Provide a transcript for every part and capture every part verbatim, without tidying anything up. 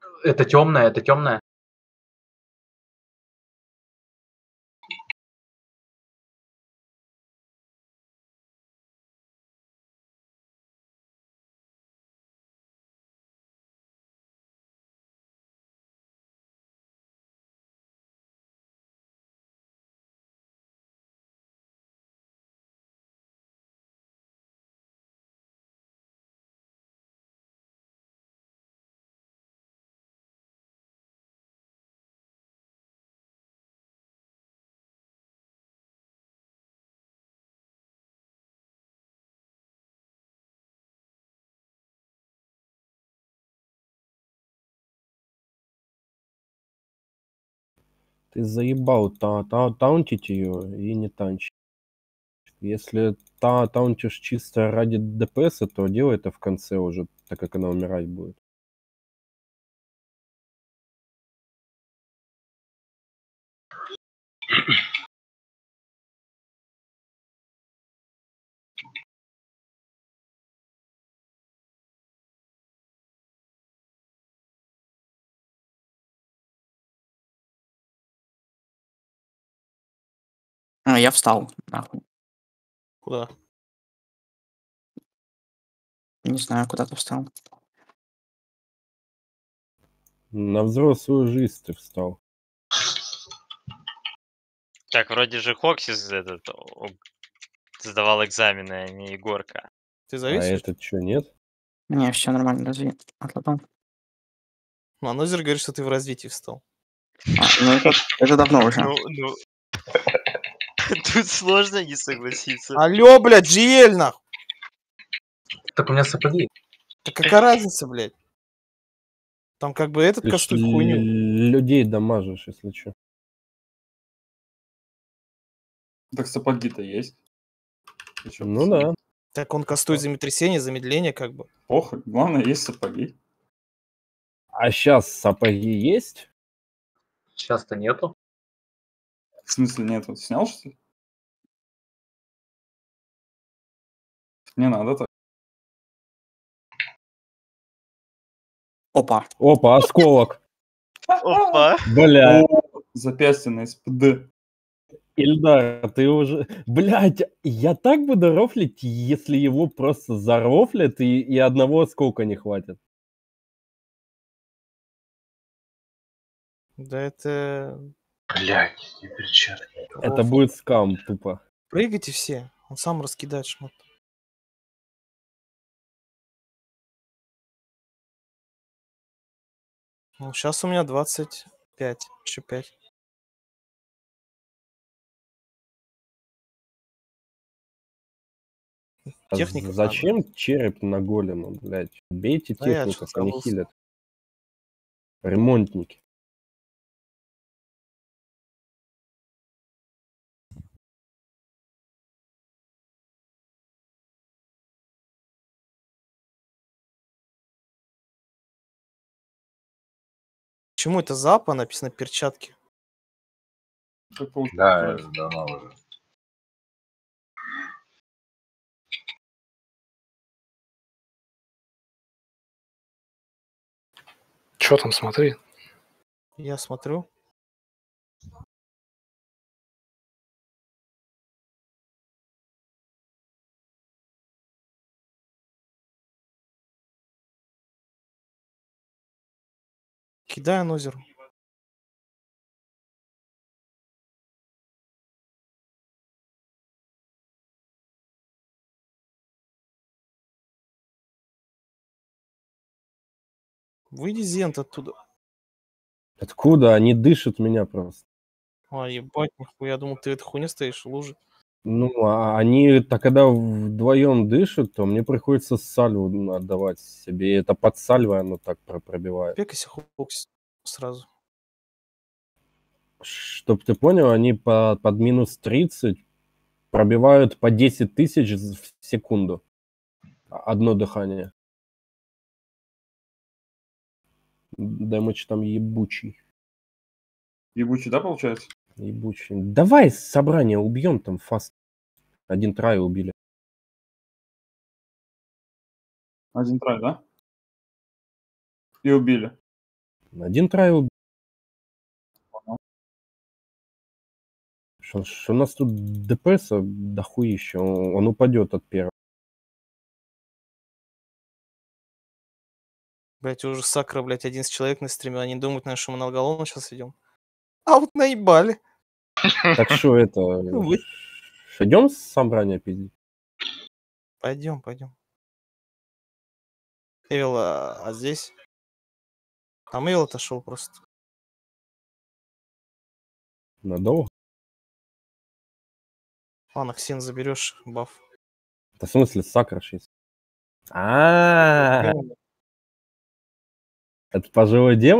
Это темная, это темная. Ты заебал та, та, таунтить ее и не танчить. Если та таунтишь чисто ради ДПС, то делай это в конце уже, так как она умирать будет. А, я встал, нахуй. Куда? Не знаю, куда ты встал. На взрослую жизнь ты встал. Так, вроде же Хоксис этот о, сдавал экзамены, а не Егорка. Ты А зависишь? этот что, нет? Не, все нормально, разве отлапал. Ну, а Нозер говорит, что ты в развитии встал. А, ну это, это давно уже. Ну, ну... Тут сложно не согласиться. Алло, блядь, джи эль, нахуй! Так у меня сапоги. Так какая разница, блядь? Там как бы этот Ты ж кастует хуйню. людей дамажишь, если что. Так сапоги-то есть. Ну да. Так он кастует землетрясение, замедление, как бы. Похуй, главное, есть сапоги. А сейчас сапоги есть? Сейчас-то нету. В смысле нет? Вот снял, что ли? Не надо так. Опа. Опа, осколок. Опа. Бля. О, запястье на эс пэ дэ. Ильдар, ты уже... Блядь, я так буду рофлить, если его просто зарофлят и, и одного осколка не хватит. Да это... Блядь, не перчатки. Это будет скам, тупо. Прыгайте все. Он сам раскидает шмот. Ну, сейчас у меня двадцать пять. Еще пять. А Техника зачем череп на голема, блядь? Бейте Да я техников, что они забыл. хилят. Ремонтники. Почему это запа написано перчатки? Как получилось? Да, это давно уже. Чё там, смотри. Я смотрю. Кидаю нозер. Выйди, Зент, оттуда. Откуда? Они дышат меня просто. А, ебать, нихуя. Я думал, ты в этой хуйне стоишь в луже. Ну, а они, так когда вдвоем дышат, то мне приходится сальву отдавать себе. И это под сальвой оно так про- пробивает. Пекайся, хукс сразу. Чтоб ты понял, они по, под минус тридцать пробивают по десять тысяч в секунду. Одно дыхание. Дэмэдж там ебучий. Ебучий, да, получается? Ебучий. Давай собрание убьем там фаст. Один трай убили. Один трай, да? И убили. Один трайл. Что, что у нас тут ДПС дохуища, он, он упадет от первого. Блять, уже Сакра, блять, одиннадцать человек на стриме. Они думают, наверное, что мы на Алголону сейчас идем. А вот наебали. Так что это... Вы- Идем с собрания пиздить? Пойдем, пойдем. Эвил, а, а здесь? Там Эвил отошел просто. Надолго? Ладно, Ксен заберешь баф. Да в смысле Сакра шесть? А, это пожилой демон?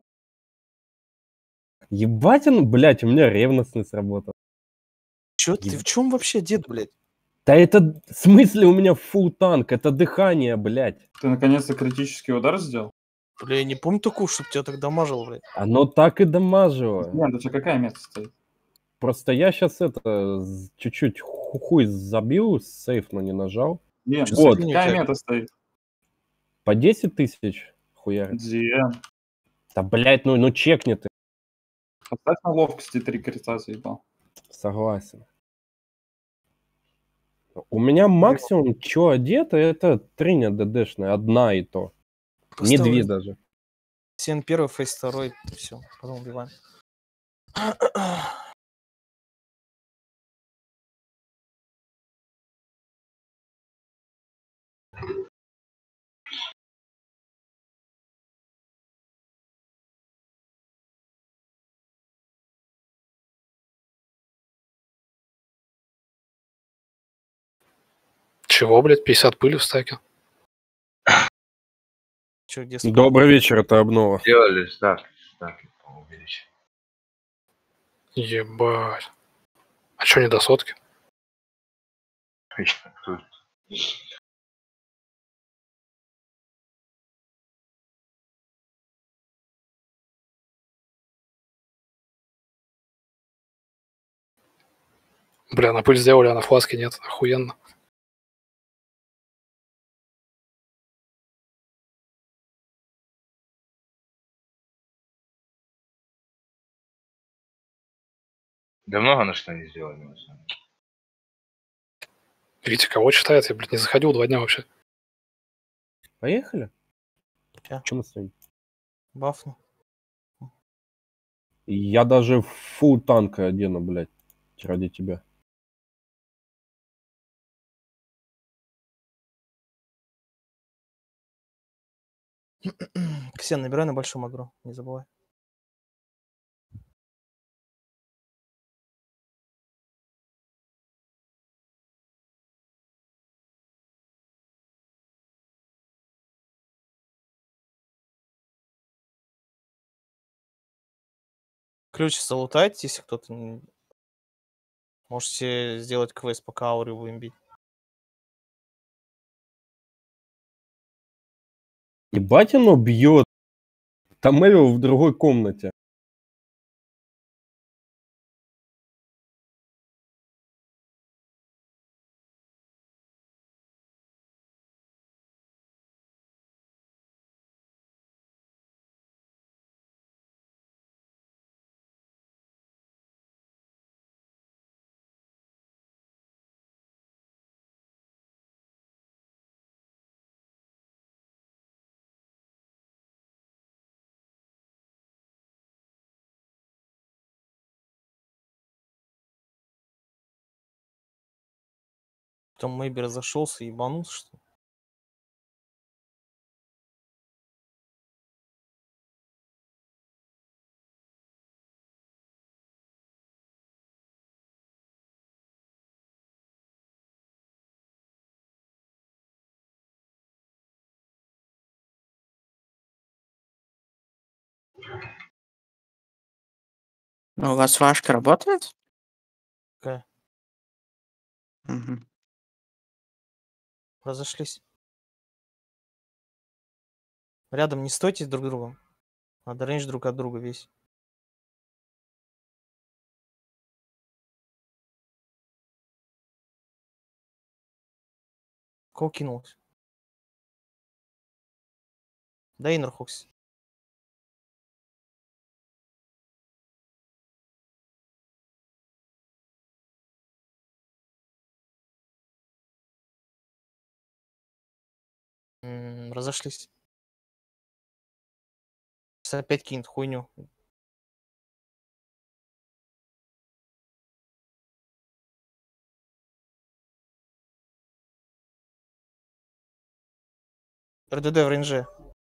Ебать он, блядь, у меня ревностный сработал. Чё ты, в чем вообще дед, блядь? Да это, в смысле, у меня фул танк, это дыхание, блядь. Ты наконец-то критический удар сделал? Бля, я не помню такого, чтобы тебя так дамажило, блядь. Оно так и дамажило. Нет, у тебя какая метка стоит? Просто я сейчас это, з- чуть-чуть ху- хуй забил, сейф, но не нажал. Нет, Чё Вот. за фигня у какая тебя? мета стоит? По десять тысяч хуярит. Диэн. Да, блядь, ну, ну чекни ты. Поставь на ловкости три креста заебал. Согласен. У меня максимум, что одето, это триня ДДшная, одна и то. Не Поставлю. две даже. Ксен первый, Фейс второй, все, потом убиваем. Чего, блядь, пятьдесят пыли в стаке? Чё, где спал? Добрый вечер, это обнова. Делали так, так, увеличить. Ебать. А чё не до сотки? Бля, на пыль сделали, а на фласке нет. Охуенно. Да много на что не сделали. на самом деле. Видите, кого читает? Я, блядь, не заходил два дня вообще. Поехали? Ща. Чем мы стоим? Бафну. Я даже фул танка одену, блядь, ради тебя. Ксен, набирай на большом агро, не забывай. Ключ залутайте, если кто-то... не- Можете сделать квест, пока ауры будем бить. Ебать оно бьет. Там Эвил в другой комнате. Там Мэйби разошелся и ебанулся, что ли? Ну, у вас флешка работает? Какая? Мгм. Разошлись. Рядом не стойте друг с другом. Надо рейндж друг от друга весь. Кого кинулось? Да, Иннер Хокс. разошлись. Сейчас опять кинет хуйню. РДД в рейнже.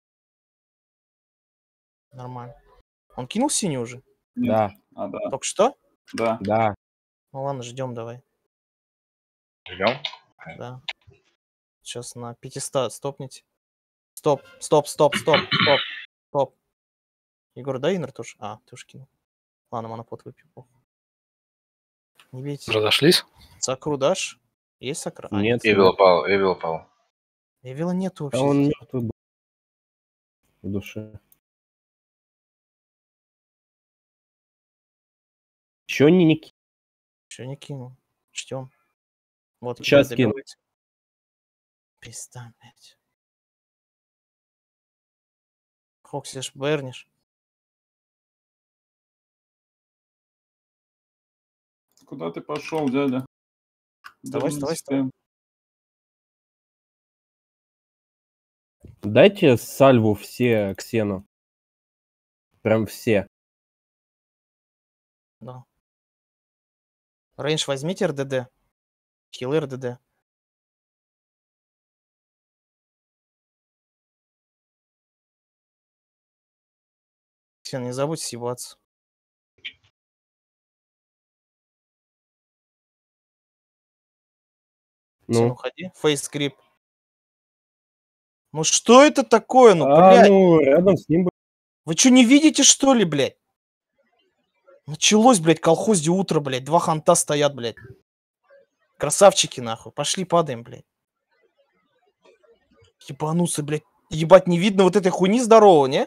Нормально. Он кинул синюю уже? Нет. Да, А, да. Только что? Да. да. Ну ладно, ждем давай. Ждем? Да. Сейчас на пятьсот стопните. Стоп, стоп, стоп, стоп, стоп, стоп. Егор, дай инер тоже. А, ты уж кинул. Ладно, монопот выпью. похуй. Не бейте. Разошлись? Сакру дашь? Есть сакра? А, Нет, Эвил упал, Эвил упал. Эвила нету а вообще. он здесь. мертвый был в душе. Чё не не ки- Еще не кинул. Ждем. Вот, Щас Егор, кину. добивайте. Пизда, блядь. Хокси ж бернишь. Куда ты пошел, дядя? Вставай, Даже не вставай, успеем. Дайте сальву все Ксену. Прям все. Да. Рейндж возьмите РДД. Хилы РДД. Ксен, не забудь съебаться. Ксен, Ну. уходи. Фейскрип. Ну что это такое, ну, а, блядь? ну, рядом с ним. Вы что, не видите, что ли, блядь? Началось, блядь, колхозе утро, блядь. Два ханта стоят, блядь. Красавчики, нахуй. Пошли, падаем, блядь. Ебануться, блядь. Ебать, не видно вот этой хуйни здорового, не?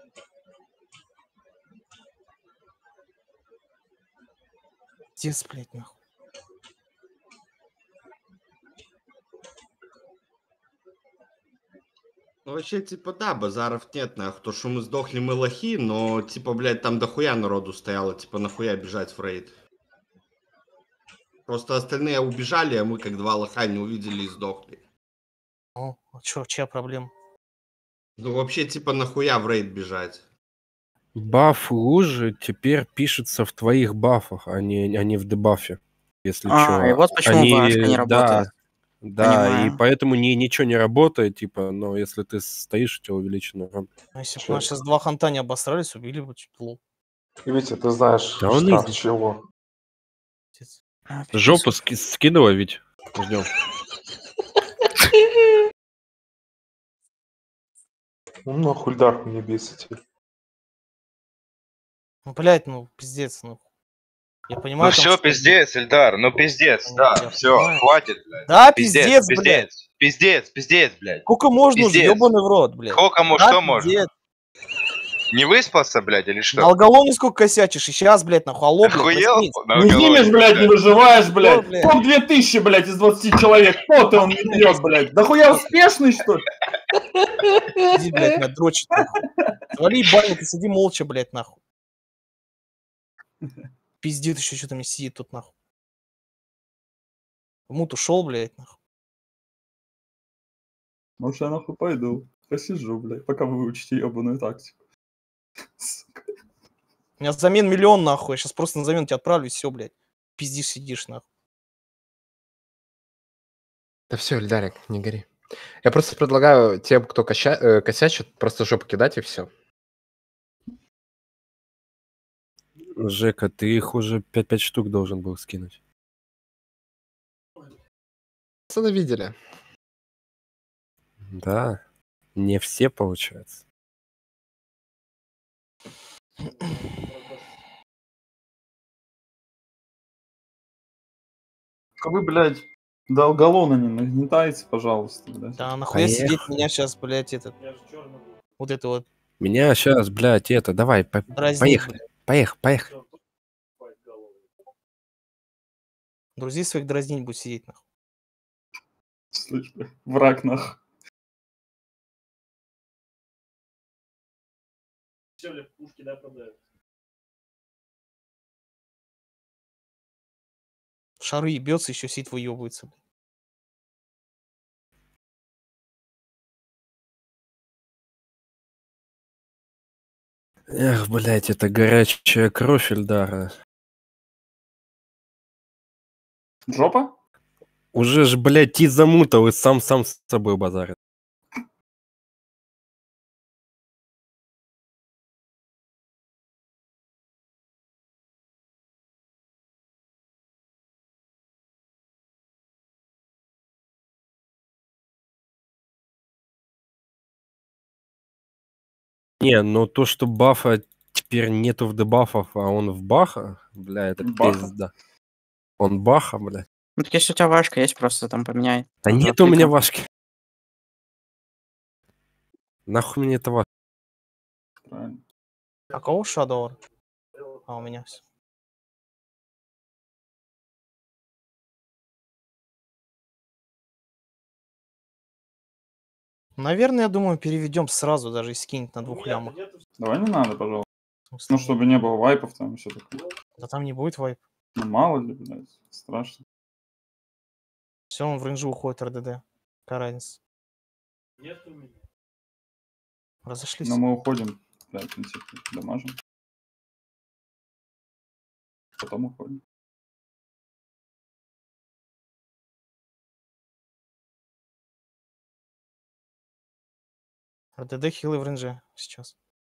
Пиздец, блядь, нахуй. Ну, вообще, типа, да, базаров нет, нахуй. То, что мы сдохли, мы лохи, но, типа, блядь, там дохуя народу стояло, типа, нахуя бежать в рейд. Просто остальные убежали, а мы, как два лоха, не увидели и сдохли. Ну, а чё, чья проблема? Ну, вообще, типа, нахуя в рейд бежать? Баф лужи теперь пишется в твоих бафах, а не, а не в дебафе. Если А, чё. и вот почему Они, вашка не да, работает. да, и Понимаю. поэтому ни, ничего не работает, типа, но если ты стоишь, у тебя увеличенный рам. А если бы Чё? у нас сейчас два ханта не обосрались, убили бы чуть лол. Витя, ты знаешь Да он штраф изи. чего? Пиздец. А, Жопу пиздец. ски- скидывай, ведь. Ждем. Ну, на хульдарку не бейся теперь. Ну, блядь, ну, пиздец, ну. Я Ну понимаю, там, все, что- пиздец, Эльдар, ну пиздец, Ну, да, я все, понимаю. хватит, блядь. Да, Пиздец, пиздец, блядь. пиздец, пиздец, пиздец, блядь. Сколько можно уже, Пиздец. ебаный в рот, блядь. Сколько, мо- Да, что пиздец. можно? Не выспался, блядь, или На что? алголоне сколько косячишь, и сейчас, блядь, нахуй, алло, блядь, Охуел? проснись. На Не алкоголе, снимешь, блядь, не выживаешь, блядь. блядь? Топ две тысячи, блядь, из двадцати человек. Кто ты, он не бьет, блядь. Да хуя успешный, что ли? Иди, блядь, меня дрочит, нахуй. Свали ебальник и сиди молча, блядь, нахуй. Пиздит еще что-то мне сидит тут, нахуй. В мут ушел, блядь, нахуй. Может, я нахуй пойду. Посижу, блядь, пока вы выучите ебаную тактику. Сука. У меня замен миллион, нахуй. Я сейчас просто на замену тебя отправлю, и все, блядь. Пиздишь, сидишь, нахуй. Да все, Эльдарик, не гори. Я просто предлагаю тем, кто коща- э, косячит, просто жопу кидать и все. Жека, ты их уже пять штук должен был скинуть. Пацаны видели. Да. Не все, получается. Вы, блядь, до алголона не нагнетайте, пожалуйста, блядь. Да, нахуя Поехали. сидеть меня сейчас, блядь, этот... Вот это вот Меня сейчас, блядь, это, давай, по- дразнить, поехали. блядь. Поехали, поехали. Друзей своих дразнить будет сидеть, нахуй. Слышь, блядь, враг нахуй. В шары ебется, еще сидит, выебывается. Эх, блядь, это горячая кровь Эльдара. Жопа? Уже ж, блядь, ти замутал и сам-сам с собой базарит. Не, ну то, что бафа теперь нету в дебафов, а он в баха, бля, это Баха? пизда. Он баха, бля. Ну, так если у тебя вашка есть, просто там поменяй. Да Там нет два у меня клика. вашки. Нахуй мне это ва- Правильно. А кого Shadow? А, у меня все. Наверное, я думаю, переведем сразу, даже и скинет на двух лямах. Давай не надо, пожалуйста. В смысле, Ну, нет? чтобы не было вайпов там и все такое. Да там не будет вайп. Ну, мало ли, блядь, страшно. Все, он в рейнджи уходит РДД. Какая разница? Разошлись. Но мы уходим, блядь, в принципе, дамажим. Потом уходим. РДД хилы в рейнже сейчас.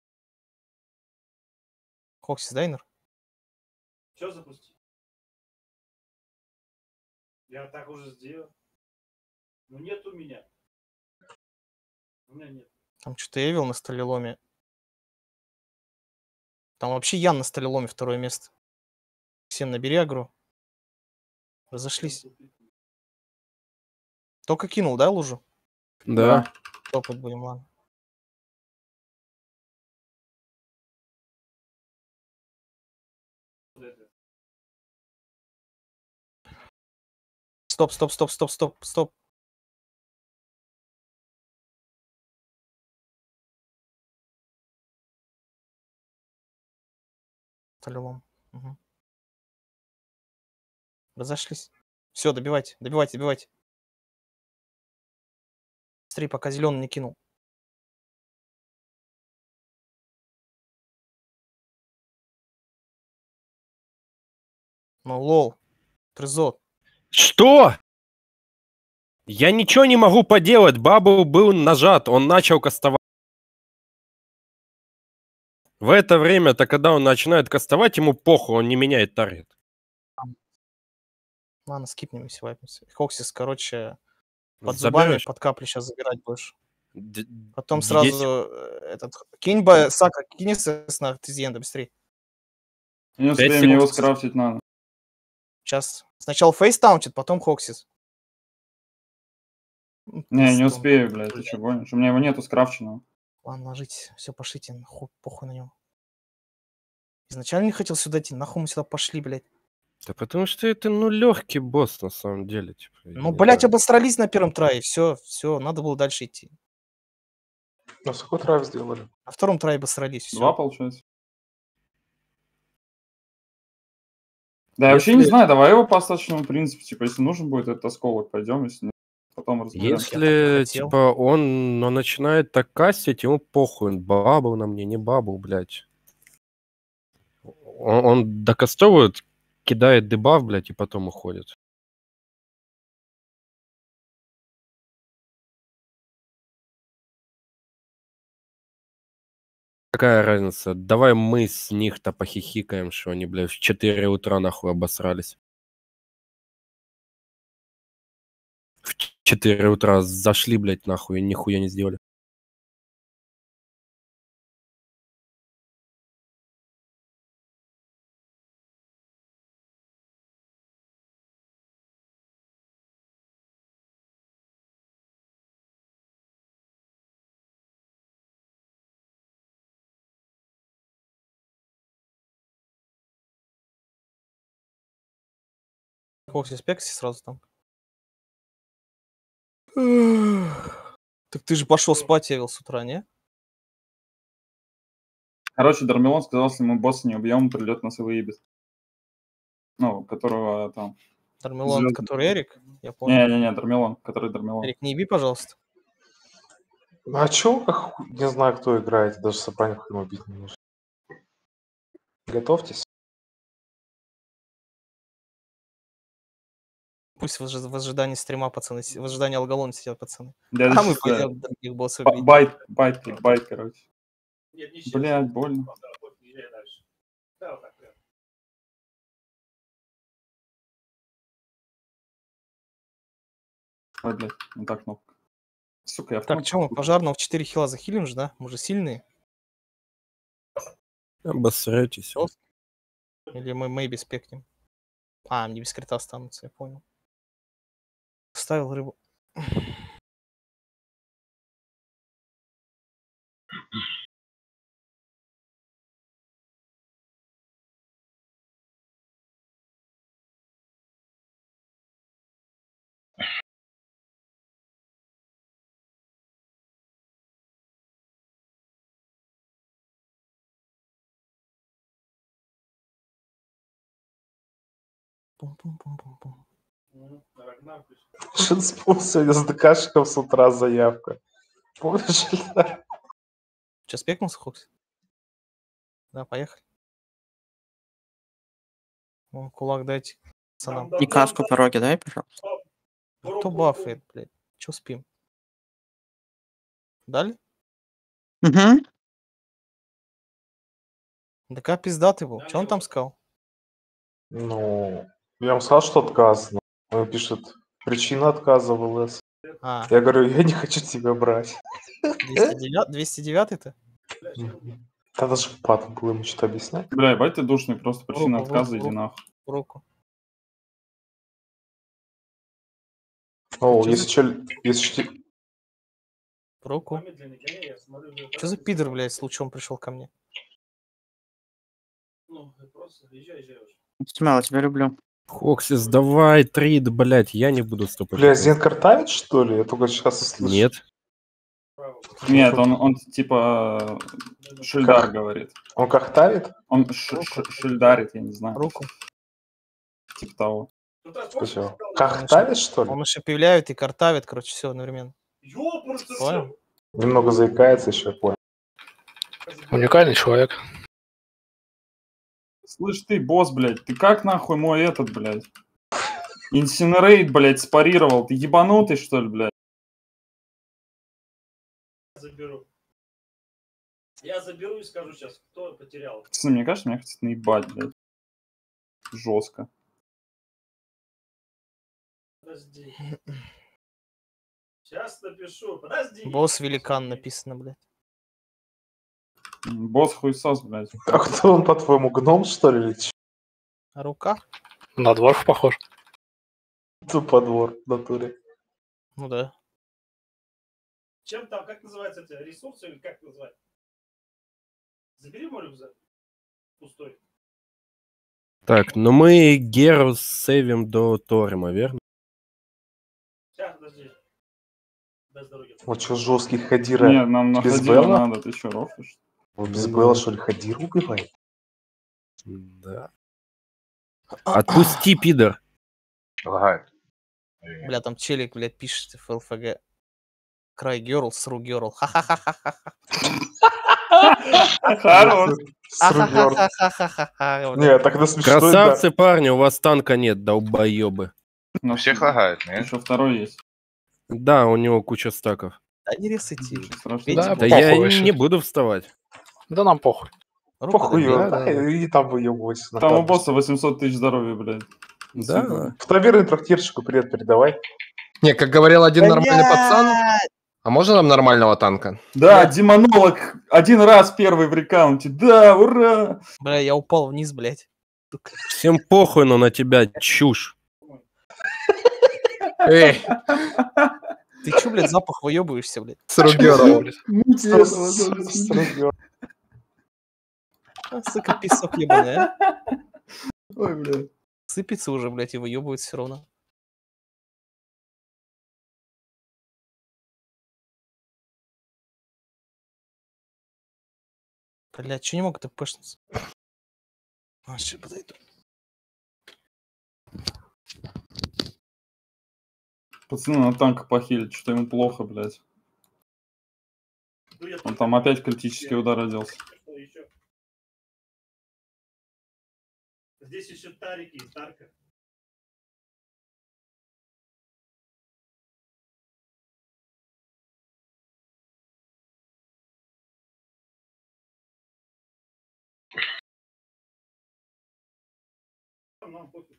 Хоксис Дайнер. Что запустить? Я так уже сделал. Ну нет у меня. У меня нет. Там что-то Эвил на сталеломе. Там вообще Ян на сталеломе второе место. Всем набери агру. Разошлись. Только кинул, да, лужу? Да. Топать будем, ладно. Стоп, стоп, стоп, стоп, стоп, стоп. Сталелом. Угу. Разошлись. Все, добивайте, добивайте, добивайте. Быстрее, пока зеленый не кинул. Ну, лол. Трезот. Что? Я ничего не могу поделать. Бабу был нажат, он начал кастовать. В это время-то, когда он начинает кастовать, ему похуй, он не меняет таргет. Ладно, скипнем, если вайпнемся. Хоксис, короче, под Заберешь? зубами, под капли сейчас забирать будешь. Д- Потом есть- сразу э, этот... Кинь бы, Сака, кинь СС на Тезиенда быстрее. Не Пять успеем, его секунд. скрафтить надо. Сейчас. Сначала фейстаунтит, потом Хоксис. Не, не успею, блядь, ты что гонишь? У меня его нету скрафченного. Ладно, ложитесь. Все, пошлите. Нахуй, похуй на него. Изначально не хотел сюда идти. Нахуй мы сюда пошли, блядь. Да потому что это, ну, легкий босс, на самом деле. Типа, я Ну, не блядь, знаю. обосрались на первом трае. Все, все, надо было дальше идти. На сколько трав сделали? На втором трае обосрались. Два, Все. получается. Да, я вообще не Если- знаю, давай его по остаточному принципу. Типа, если нужен будет этот осколок, пойдем, если нет, потом разберем. Если, хотел. типа, он но начинает так кастить, ему похуй, он бабл на мне, не бабл, блядь. Он, он докастовывает, кидает дебаф, блядь, и потом уходит. Какая разница? Давай мы с них-то похихикаем, что они, блядь, в четыре утра нахуй обосрались. В четыре утра зашли, блядь, нахуй, и нихуя не сделали. Хоксис, пекси сразу там. Так ты же пошел спать, Эвил, с утра, не? Короче, Дармелон сказал, если мы босса не убьем, он придет нас и выебет. Ну, которого там... Дармелон, Звёздный. который Эрик, я понял. Не-не-не, Дармелон, который Дармелон. Эрик, не еби, пожалуйста. Ну а чё? Ах, не знаю, кто играет, даже собрание ему бить не нужно. Готовьтесь. Пусть в, ожи- в ожидании стрима, пацаны, си- в ожидании алгалона сидят, пацаны. Я А мы сейчас, э, пойдем других боссов ба- бить. Байт, байт, байт, короче. Нет, не сейчас. Блядь, больно. Езжай дальше. Да, вот так прям. Ой, блядь, не так кнопка. Сука, я в Так, кнопку что мы впутал. пожарного в четыре хила захилим же, да? Мы же сильные. Обосрётесь. Или мы мейби спекнем? А, мне без крита останутся, я понял. Ставил рыбу. Пум-пум-пум-пум-пум. Мгм. Рагнар пришел. Шинспун сегодня с ДКшиком с утра заявка. Помнишь? Ильдар? Че, спекнулся, Хокс? Да, поехали. Вон, кулак дайте пацанам. И каску пороги дай, пожалуйста. Кто бафает, блядь? Че спим? Дали? Угу. ДК пиздатый был. Че он там сказал? Ну, я вам сказал, что отказано. Он пишет, причина отказа в ЛС. А, Я говорю, я не хочу тебя брать. двести девять двести девять-то? Мгм. Да даже патом было ему что-то объяснять. Бля, ебать ты душный, просто причина Руку, отказа, руку, иди нахуй. В руку. О, Чё если за- чё, если чё- В руку. Медленный гоняй, я смотрю, уже Че за пидор, блядь, с лучом пришел ко мне? Ну, просто езжай, езжай уже. Стимал, тебя люблю. Хоксис, давай, трид, блядь, я не буду стопать. Бля, Зен картавит, что ли? Я только сейчас услышал. Нет. Нет, он, он типа Шильдар говорит. Он картавит? Он ш- ш- шильдарит, я не знаю. Руку. Типа того. Слушай, картавит, что ли? Он и шепелявит, и картавит, короче, все одновременно. Ёпрст, Понял? Немного заикается еще, я понял. Уникальный человек. Слышь ты, босс, блядь, ты как нахуй мой этот, блядь? Инсинерейт, блядь, спарировал. Ты ебанутый, что ли, блядь? заберу. Я заберу и скажу сейчас, кто потерял. Пацаны, мне кажется, меня хотят наебать, блядь. Жестко. Подожди. Сейчас напишу. Подожди. Босс великан написано, блядь. Босс хуесос, блядь. А кто он, по-твоему, гном, что ли, или чё? А рука? На дворф похож. Тупо двор в натуре. Ну да. Чем там, как называется это, ресурсы или как называть? Забери мой рюкзак. Пустой. Так, ну мы Геру сейвим до Торема, верно? Сейчас, подожди. Без дороги. Вот что, жесткий Хадира. Не, нам на без Хадира Белла? надо, ты что, рофлишь? Вот без Белла, что ли, Хадира убивает? Да. Отпусти, пидор. Лагает. Бля, там челик, блядь, пишет в ЛФГ. Край герл, сру герл. Ха-ха-ха-ха-ха. Хорош. Срубер. Ха-ха-ха-ха-ха. Не, так насмешно. Красавцы, парни, у вас танка нет, долбоебы. У всех лагает, нет? Еще второй есть. Да, у него куча стаков. Да не ресайте. Ничего страшного. Видите, Да, Да похуй я вообще. не буду вставать. Да нам похуй. Руку Похуй, добей. да, да, да. и там выебывайся. на Там у карту. босса восемьсот тысяч здоровья, блядь. Да. В таверне трактирщику привет передавай. Не, как говорил один нормальный пацан, а можно нам нормального танка? Да, демонолог один раз первый в рекаунте. Да, ура! Бля, я упал вниз, блядь. Всем похуй, но на тебя чушь. Эй, Ты чё, блядь, запах выебываешься, блядь? Сругерова. Срубер. А, сука, песок ебаный, а? Ой, блядь. Сыпется уже, блядь, и выебывает все равно. Блядь, чё не могу так пышнуться? А, сейчас подойду. Пацаны, на танка похилить, что ему плохо, блядь. Ну, я Он там опять критический удар родился. что еще? Здесь еще Тарики и Тарка. Нам пофиг.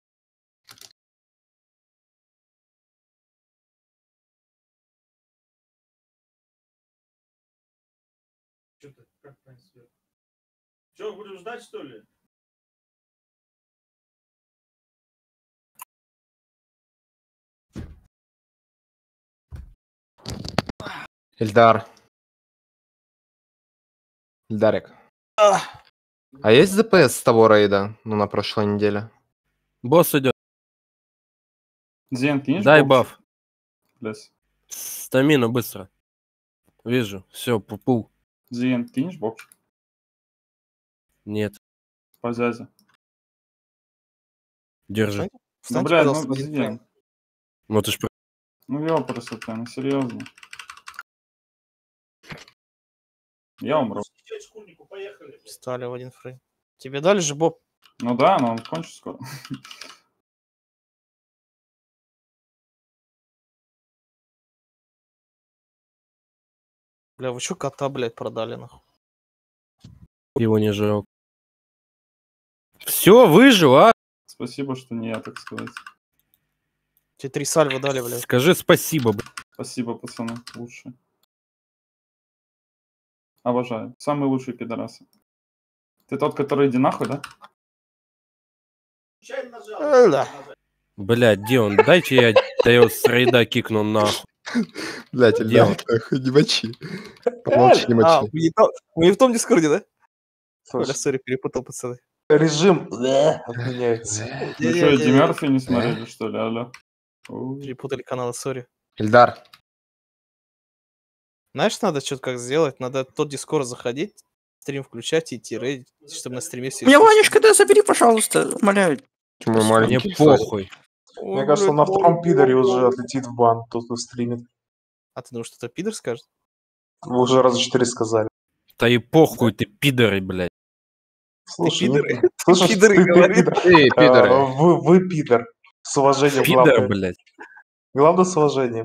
Что-то как происходит? Че, будем ждать, что ли? Ильдар. Ильдарик. А есть ДПС с того рейда, ну, на прошлой неделе? Босс идет. Зен, кинешь Дай бокс? баф. Плес. Стамину быстро. Вижу. Все, пупу. Зен, кинешь бокс? Нет. По зязе. Держи. Ну, Встаньте, блядь, пожалуйста, ну, в один Зен. фрейм. Ну ты ж... про- Ну, ёпрст, ну, серьезно. Я умру. Сейчас шкурнику, поехали. Встали в один фрейм. Тебе дали же, Боб? Ну да, но он кончится скоро. Бля, вы чё кота, блядь, продали, нахуй? Его не жалко. Все, выжил, а? Спасибо, что не я, так сказать. Тебе три сальвы дали, блядь. Скажи спасибо, блядь. Спасибо, пацаны, лучшие. Обожаю. Самые лучшие пидорасы. Ты тот, который иди нахуй, да? Случайно нажал. Э, да. Блядь, где он? Дайте я, да я его с рейда кикну нахуй. Блядь, Где Ильдар, он? нахуй, не мочи. Помолчи, не А, мочи. вы не, там- вы не в том дискорде, да? Оля, Слушай, сори, перепутал, пацаны. режим отменяется. Вы что, Эдди Мерфи не смотрели, что ли, алло? У. Перепутали каналы, сори. Ильдар. Знаешь, надо что-то как сделать? Надо в тот дискорд заходить, стрим включать и идти рейдить, чтобы на стриме все... Меня слышали. Ванечка, да, забери, пожалуйста, умоляю. Мы Мне маленький. похуй. Ой, Мне кажется, он блядь, на втором мало, пидоре мало, уже мало. отлетит в бан, тот, кто стримит. А ты думаешь, что это пидор скажет? Вы уже раза четыре сказали. Да и похуй ты, пидоры, блядь. Слушай, пидоры? не- слушай, Пидоры ты- ты говорит. пидор. Эй, А, пидоры. Вы, вы пидор. С уважением, Пидор, главное. блядь. Главное, с уважением.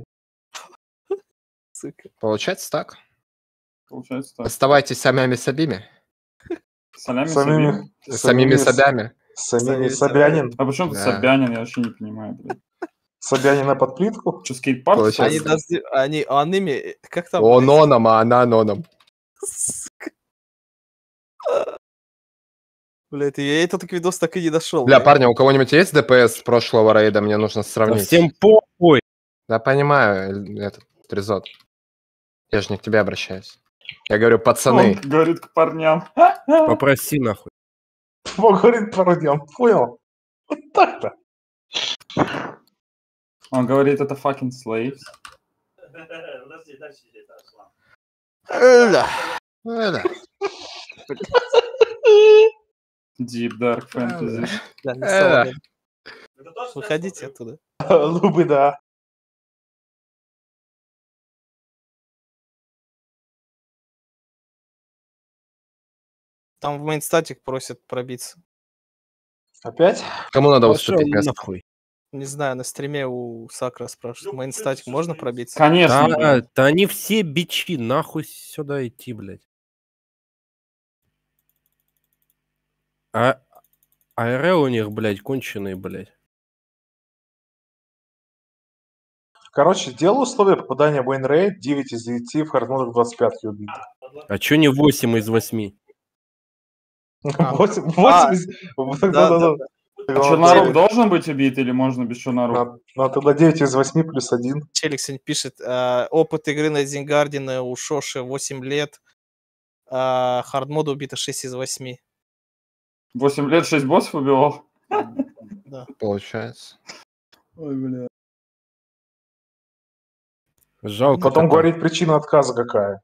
Сука. Получается так. Получается так. Оставайтесь самими собими. Солями Самими, Собянин. Самими собями. Самими Самими Собянин. А почему тут Да. Собянин? Я вообще не понимаю, блядь. Собянина под плитку? Что, скейт-парк? Получается. Они, нас- они, он ими, как там? Он блядь? оном, а она аноном. Сука. Блядь, я этот видос так и не дошел. Бля, парни, у кого-нибудь есть ДПС с прошлого рейда? Мне нужно Да сравнить. всем похуй. Да, понимаю, Эль- этот, Тризот. Я же не к тебе обращаюсь. Я говорю, пацаны. Он говорит к парням. Попроси нахуй. Он говорит парням, понял? Вот так-то. Он говорит, это fucking slaves. Подожди, дальше идет, Аслан. Эля. Эля. Deep Dark Fantasy. Да, не Эля. стало, блядь. Это тоже Выходите оттуда. Ну бы да. Там в мейнстатик просят пробиться. Опять? Кому надо Пошел уступить место? нахуй. Не знаю, на стриме у Сакра спрашивают. Мейнстатик можно пробиться? Конечно, Да, блядь. да они все бичи, нахуй сюда идти, блядь. А АРЛ у них, блядь, конченые, блядь. Короче, делаю условия попадания в Wayne девять из девяти, в хардмодах двадцать пять убит. А чё не восемь из восьми? А. восемь А. из... Да, да, Да-да-да. А Чернорук должен быть убит или можно без Чернорука? Ну, тогда девять из восьми плюс один. Челик сегодня пишет, э, опыт игры на Зингардина у Шоши восемь лет, а хардмода убито шесть из восьми. восемь лет шесть боссов убивал? Да. Получается. Ой, бля. Жалко. Потом кота. говорит, причина отказа какая.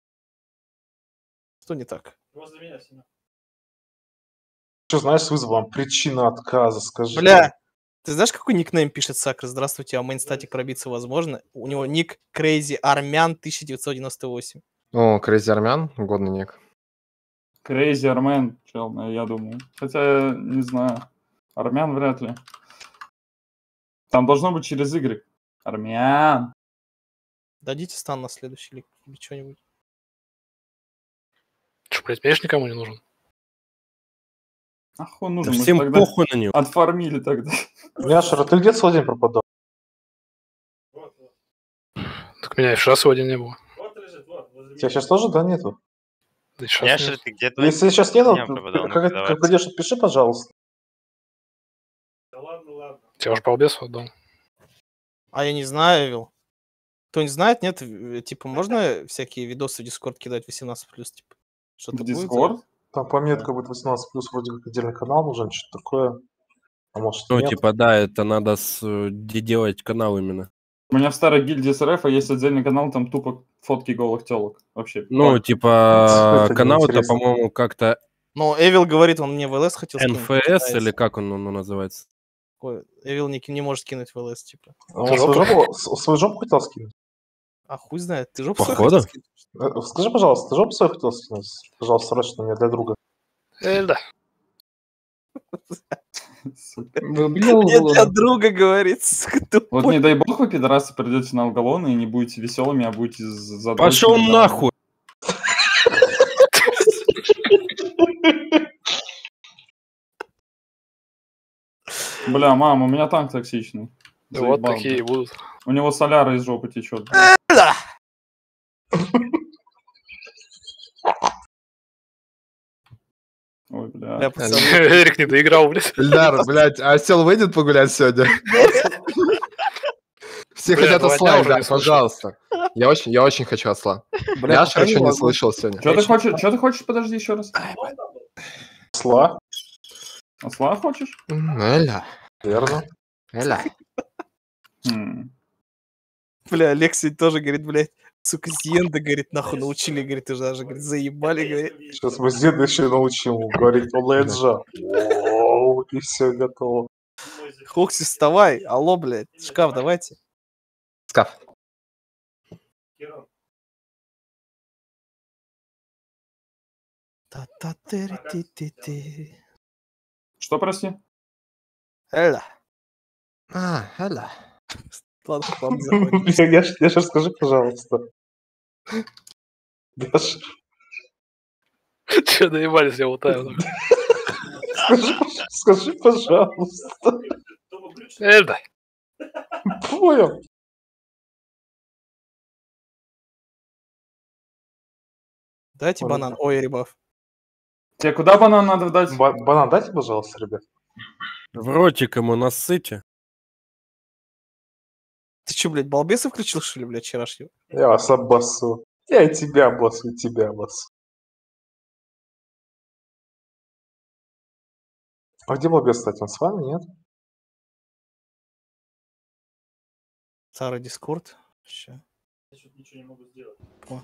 Что не так? Возле меня сильно. Что знаешь с вызовом? Причина отказа, скажи. Бля, ты знаешь, какой никнейм пишет Сакра? Здравствуйте, а мейнстатик пробиться возможно? У него ник Crazy Армян тысяча девятьсот девяносто восемь. О, Крейзи Армян, годный ник. Crazy Армен, чел, я думаю. Хотя, не знаю. Армян вряд ли. Там должно быть через Y. Армян. Дадите стан на следующий лик или что-нибудь. Че, блядь, меч никому не нужен? Ах, он Да нужен. Мы всем тогда похуй на него. отфармили тогда. Яшер, а ты где целый день пропадал? Вот, вот. Так меня и вчера сегодня не было. Вот лежит, вот. возле Тебя меня. сейчас тоже, да, нету? Да и сейчас Яшер, нет. ты где твой? Если сейчас нету, Днём то пропадал, как, как, ну-ка, как придешь, отпиши, пожалуйста. Да ладно, ладно. Тебя уже балбесу отдал. А я не знаю, Эвил. Кто-нибудь знает, нет? В- Типа, можно всякие видосы в Дискорд кидать восемнадцать плюс, типа? Что-то В будет? Discord? Там пометка будет восемнадцать плюс, вроде как отдельный канал нужен, что-то такое. А может Ну, нет? типа, да, это надо с, э, де- делать канал именно. У меня в старой гильдии с РФ есть отдельный канал, там тупо фотки голых телок. Вообще. Ну, так. типа, Это канал-то, неинтересно. по-моему, как-то Ну, Эвил говорит, он мне в ЛС хотел скинуть. эн эф эс китайец. или как он ну, называется? Ой, Эвил не, не может кинуть в ЛС, типа. А он свою жопу, с- свою жопу хотел скинуть? А хуй знает, ты жопу свою Походу. хотел скинуть? Э, Скажи, пожалуйста, ты жопу свою хотел скинуть? Пожалуйста, срочно мне для друга. Э, да. Мне для друга говорит, сука, Вот тупой. не дай бог вы, пидорасы, придете на алголоны и не будете веселыми, а будете за Пошел нахуй! Бля, мам, у меня танк токсичный. Да вот Заебал, такие и бля. будут. У него соляра из жопы течет. Ой, бля. Бля, пацаны, Эрик не доиграл, блядь. Эльдар, блядь, а осел выйдет погулять сегодня? Все Бля, хотят два осла, дня уже Эльдар, не слышал. пожалуйста. Я очень, я очень хочу осла. бля, Я пока еще не могу. слышал сегодня. Что ты хочешь? Что ты хочешь? Подожди еще раз. Осла? Осла хочешь? М, Эля, Верно. Эля. М. Бля, Алексей тоже говорит, блядь, сука, Зенда, говорит, нахуй научили, говорит, уже даже, говорит, заебали, говорит. Сейчас мы с дедом еще научим его говорить Олэджа. Воу, и все готово. Хокси, вставай, алло, блядь, шкаф давайте. Скаф. Керон. Та-та-ты-ты-ты-ты. Что, прости? Эля. А, Эля. Ладно, ладно, заходим. Яш, Яшер, скажи, пожалуйста. Яшер, Че доебались, я лутаю. нахуй. скажи, скажи, пожалуйста. Э, да. Понял. Дайте Понял. банан. Ой, ребав. Тебе куда банан надо дать? Ба- банан дайте, пожалуйста, ребят. В ротик ему насыте. Ты че, блядь, балбеса включил, что ли, блядь, вчерашнего? Я вас обоссу. Я и тебя обоссу, и тебя обоссу. А где Балбес, кстати, он с вами, нет? Старый Дискорд. Ща. Я что-то ничего не могу сделать. О.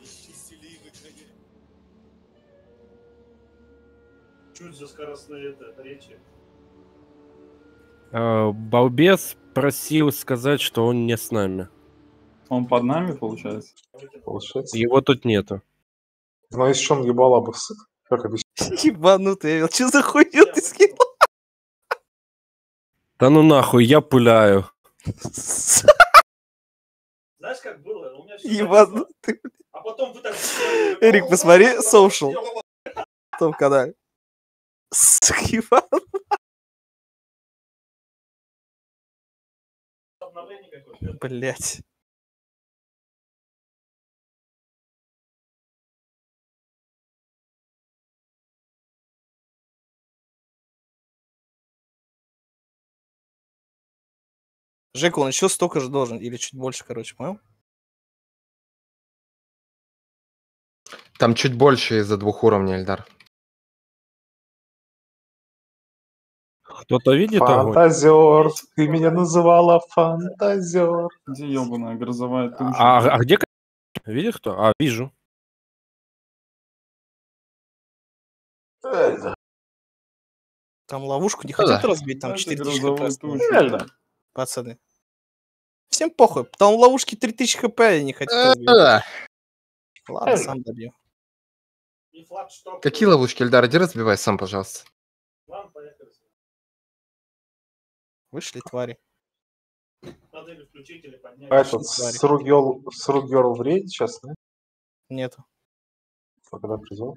Чуть за скоростные это, речи. А, Балбес просил сказать, что он не с нами. Он под нами, получается? Получается. Его тут нету. Но если что, он ебала бы сыт. Как объяснить? Ебанутый, Эвил. Че за хуйню ты скинул? Да ну нахуй, я пуляю. Знаешь, как было? У меня всё Ебанутый. А потом вы так... Эрик, посмотри, social. В том канале. Сука, ебанутый. Обновление какое-то. Блять. Жека, он еще столько же должен, или чуть больше, короче, понял? Там чуть больше из-за двух уровней, Эльдар. Кто-то видит огонь? Фантазер, ты меня называла фантазер. Где ебаная грозовая туча? А, а где... Видишь кто? А, вижу. Эльда. Там ловушку не Ну да. хотят разбить, там Это четыре тысячи грозовую хп. тучу. Эльда. Пацаны. Всем похуй. Там ловушки три тысячи хп и не хотят разбить. Э, Ладно, Эльда. сам добью. И флагшток. Какие ловушки, Эльдар? Иди разбивай сам, пожалуйста. Ладно, поехали. Вышли, твари. Надо или включить, или поднять. А этот твари. Сругерл Сругерл в рейде сейчас, да? Нету. А когда призов?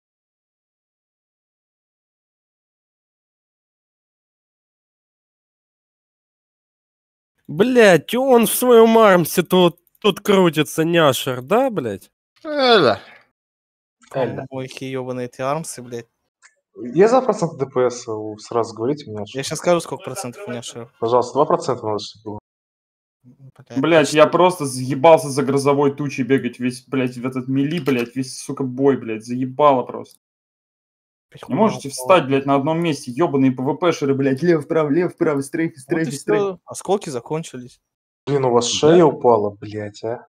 Блять, он в своем армсе тут, тут крутится, няшер, да, блять? Эля. Эля. Помойки ебаные эти армсы, блядь. Я за процент ДПС, вы сразу говорите мне. Я сейчас скажу, сколько процентов у меня шеров. Пожалуйста, два процента надо, чтобы было. Блять, я просто заебался за грозовой тучей бегать весь, блять, в этот мели, блять, весь, сука, бой, блять, заебало просто. Не можете встать, блять, на одном месте, ебаные ПВПшеры, блять, лево-вправо, лево-вправо, стрейф, Вот и стрейф, стрейф. все. Осколки закончились. Блин, у вас шея упала, блять, а?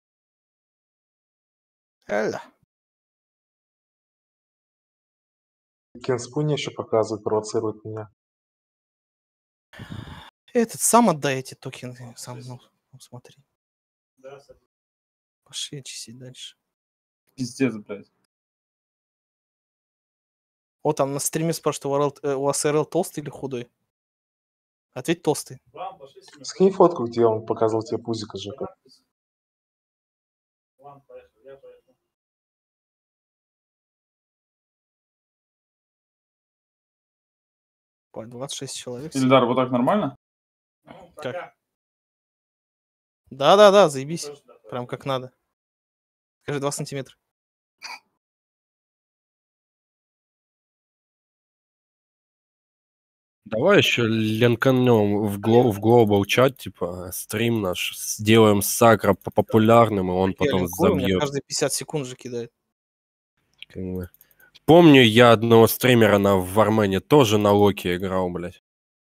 Эля. Кенспуни еще показывает, провоцирует меня. Этот, сам отдай эти токены. Сам, ну, ну, смотри. Да, садись. Пошли чистить дальше. Пиздец, блять. О, там на стриме спрашивают, у, РЛ, э, у вас РЛ толстый или худой? Ответь толстый. Вам пошли с ним. Скинь фотку, где он показывал тебе пузика, Жека. Ладно, поехали, я поехал. По двадцать шесть человек. Ильдар, вот так нормально? Ну, Как? пока. Да-да-да, заебись. Тоже да, Прям как надо. Скажи, два сантиметра. Давай еще линканем в, гло, в глобал чат, типа, стрим наш, сделаем Сакра по- популярным, и он Я потом линкую, у меня забьет. каждые пятьдесят секунд же кидает. Как бы. Помню, я одного стримера на Вармене тоже на Локи играл, блядь.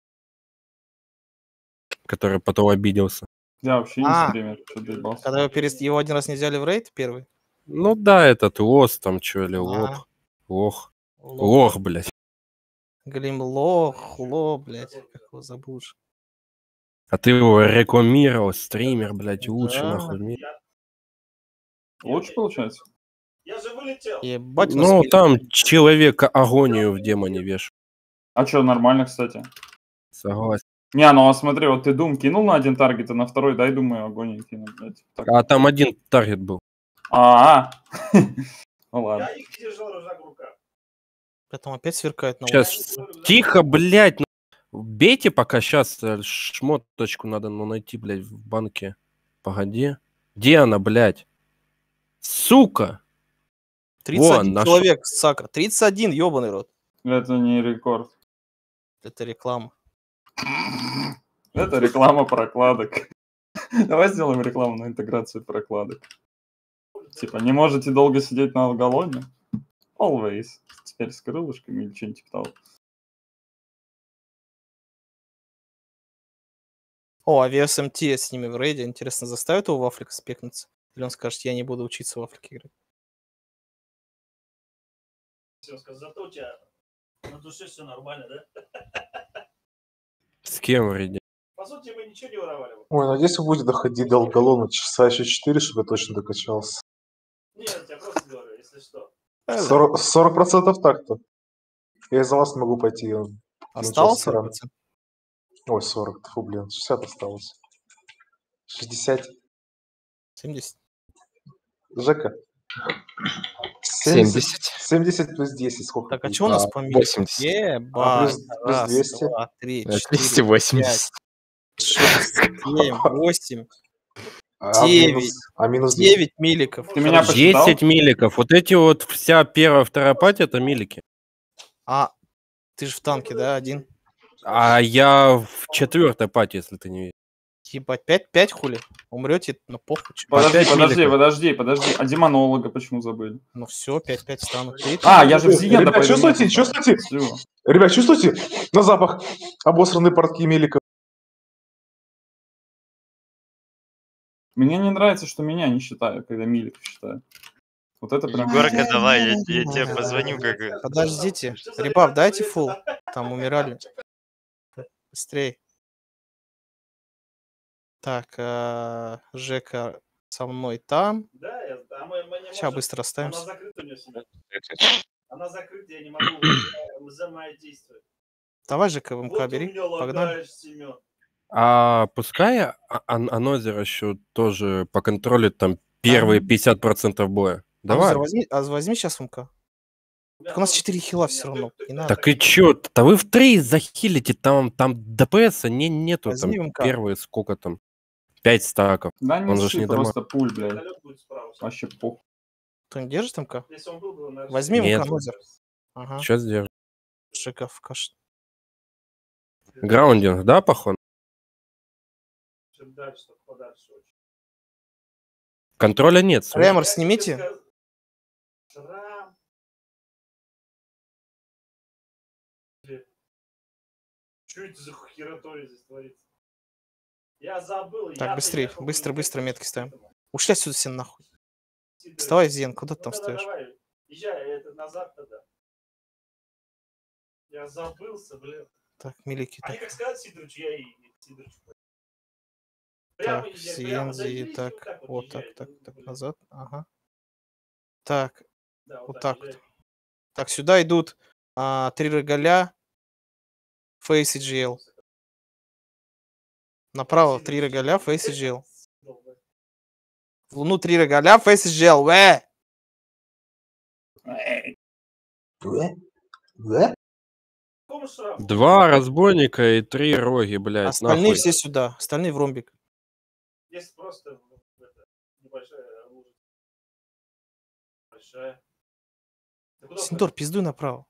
Который потом обиделся. Я вообще не А, стример, что доебался. Когда его, перес... его один раз не взяли в рейд, первый. Ну да, этот лос там, чё ли, А. лох. Лох. Лох. Лох, блядь. Глим лох, ло, блядь, как его забыл же. А ты его рекламировал, стример, блядь, лучше Да. нахуй в мире. Лучше получается? Я же вылетел. Ебать, у нас Ну, перед- там человека агонию в демоне вешают. А что, нормально, кстати. Согласен. Не, ну а смотри, вот ты Дум кинул на один таргет, а на второй, дай, думаю, огонь кинул, блядь. Так. А там один таргет был. А, ну ладно. Я их держал ружак в руках. Потом опять сверкает на Сейчас, тихо, блядь. ну, Бейте пока сейчас шмоточку надо ну, найти, блядь, в банке. Погоди. Где она, блядь? Сука! тридцать один Вон, нашел. человек, Сакра. тридцать один, ебаный рот. Это не рекорд. Это реклама. Это реклама прокладок. Давай сделаем рекламу на интеграцию прокладок. Типа, не можете долго сидеть на алголоне? Always. Теперь с крылышками или что-нибудь типа того. О, а ви эс эм ти с ними в рейде. Интересно, заставит его в Африке спекнуться? Или он скажет, я не буду учиться в Африке играть? Все, сказал, зато у тебя на душе все нормально, да? С кем вреде? По сути, мы ничего не воровали. Ой, надеюсь, вы будете доходить до алголона часа еще четыре, чтобы я точно докачался. Нет, я просто говорю, если что. сорок, сорок процентов так-то. Я из-за вас могу пойти. э, Осталось начался рано. сорок процентов? Ой, сорок, фу, блин, шестьдесят осталось. шестьдесят. семьдесят. Жека. семьдесят. семьдесят плюс десять, сколько? Так, а будет? что у нас А, по восемьдесят. Ебать. А, плюс- плюс Раз, двести. два, три, Э, четыре, двести восемьдесят. пять, шесть, семь, восемь, А девять. минус, а минус десять. девять миликов. Ты меня посчитал? десять миликов. Вот эти вот вся первая, вторая пати это милики. А, ты же в танке, да, один? А я в четвертой пати, если ты не видишь. Ебать, пять, пять хули? Умрете, ну похуй. чё. Подожди, Опять подожди, миликов. подожди, подожди. А демонолога почему забыли? Ну все, пять-пять станут. А, я же в Зиенда Ребят, пойду. чувствуете, нету. чувствуете? Всё. Ребят, чувствуете? На запах обосранные портки мелика. Мне не нравится, что меня не считают, когда миликов считают. Вот это прям... Егорка, давай, я, я тебе позвоню, как... Подождите, ребят, дайте фул. Там умирали. Быстрей. Так, а, Жека со мной там. Да, я, а мы, мы не Сейчас можем. быстро Она оставимся. закрыта у нее себя. Она закрыта, я не могу взаимодействовать. Давай же КВМК Вот у бери, меня погнали. лагаешь, Семен. А пускай а- ан- Анозер еще тоже поконтролит там первые пятьдесят процентов боя. Анузер, Давай. возьми, а возьми сейчас МК. Так у нас четыре хила все равно. Не надо. Так и чё? Да вы в три захилите, там, там ДПСа не, нету, там Возьми МК. первые сколько там? Пять стаков. Да Он же ж неси не дома. просто пуль, блядь. Вообще похуй. Кто не держит МК? Если он был бы, наверное, Возьми Нет. МК, Анузер. Ага. Сейчас держу. Шиков каш. Граундинг, да, походу? Чем дальше, чтобы подальше очень. Контроля нет. слышь. Ремор Я тебе снимите. сказ- Шрам. Что это за хератория здесь творится? Я забыл. Так, я-то быстрее, ехал, быстро, блин, быстро как метки ставим. это, Ушли отсюда все нахуй. Сидорыч. Вставай, Зен, куда ты Ну, там да-да, стоишь? давай. Езжай, это назад тогда. Я забылся, блин. Так, милики. Они Так, как сказать Сидорыч, я и Сидорыч. Прямо так езжай, прямо Зензи, зайдите, так, вот так вот вот так, езжай, так, ну, так, блин. назад. Ага. Так, Да, вот так так вот. езжай. Так, сюда идут а, три рогаля, Фейс и джи эл. Направо три рогаля, Фейс и джи эл. В луну три рогаля, Фейс и джи эл. Вэ! Какому шраму? Два разбойника и три роги, блядь, Остальные нахуй. все сюда. Остальные в ромбик. Здесь просто ну, это, небольшая лужа. Большая. Ты куда Синтор, пиздуй направо.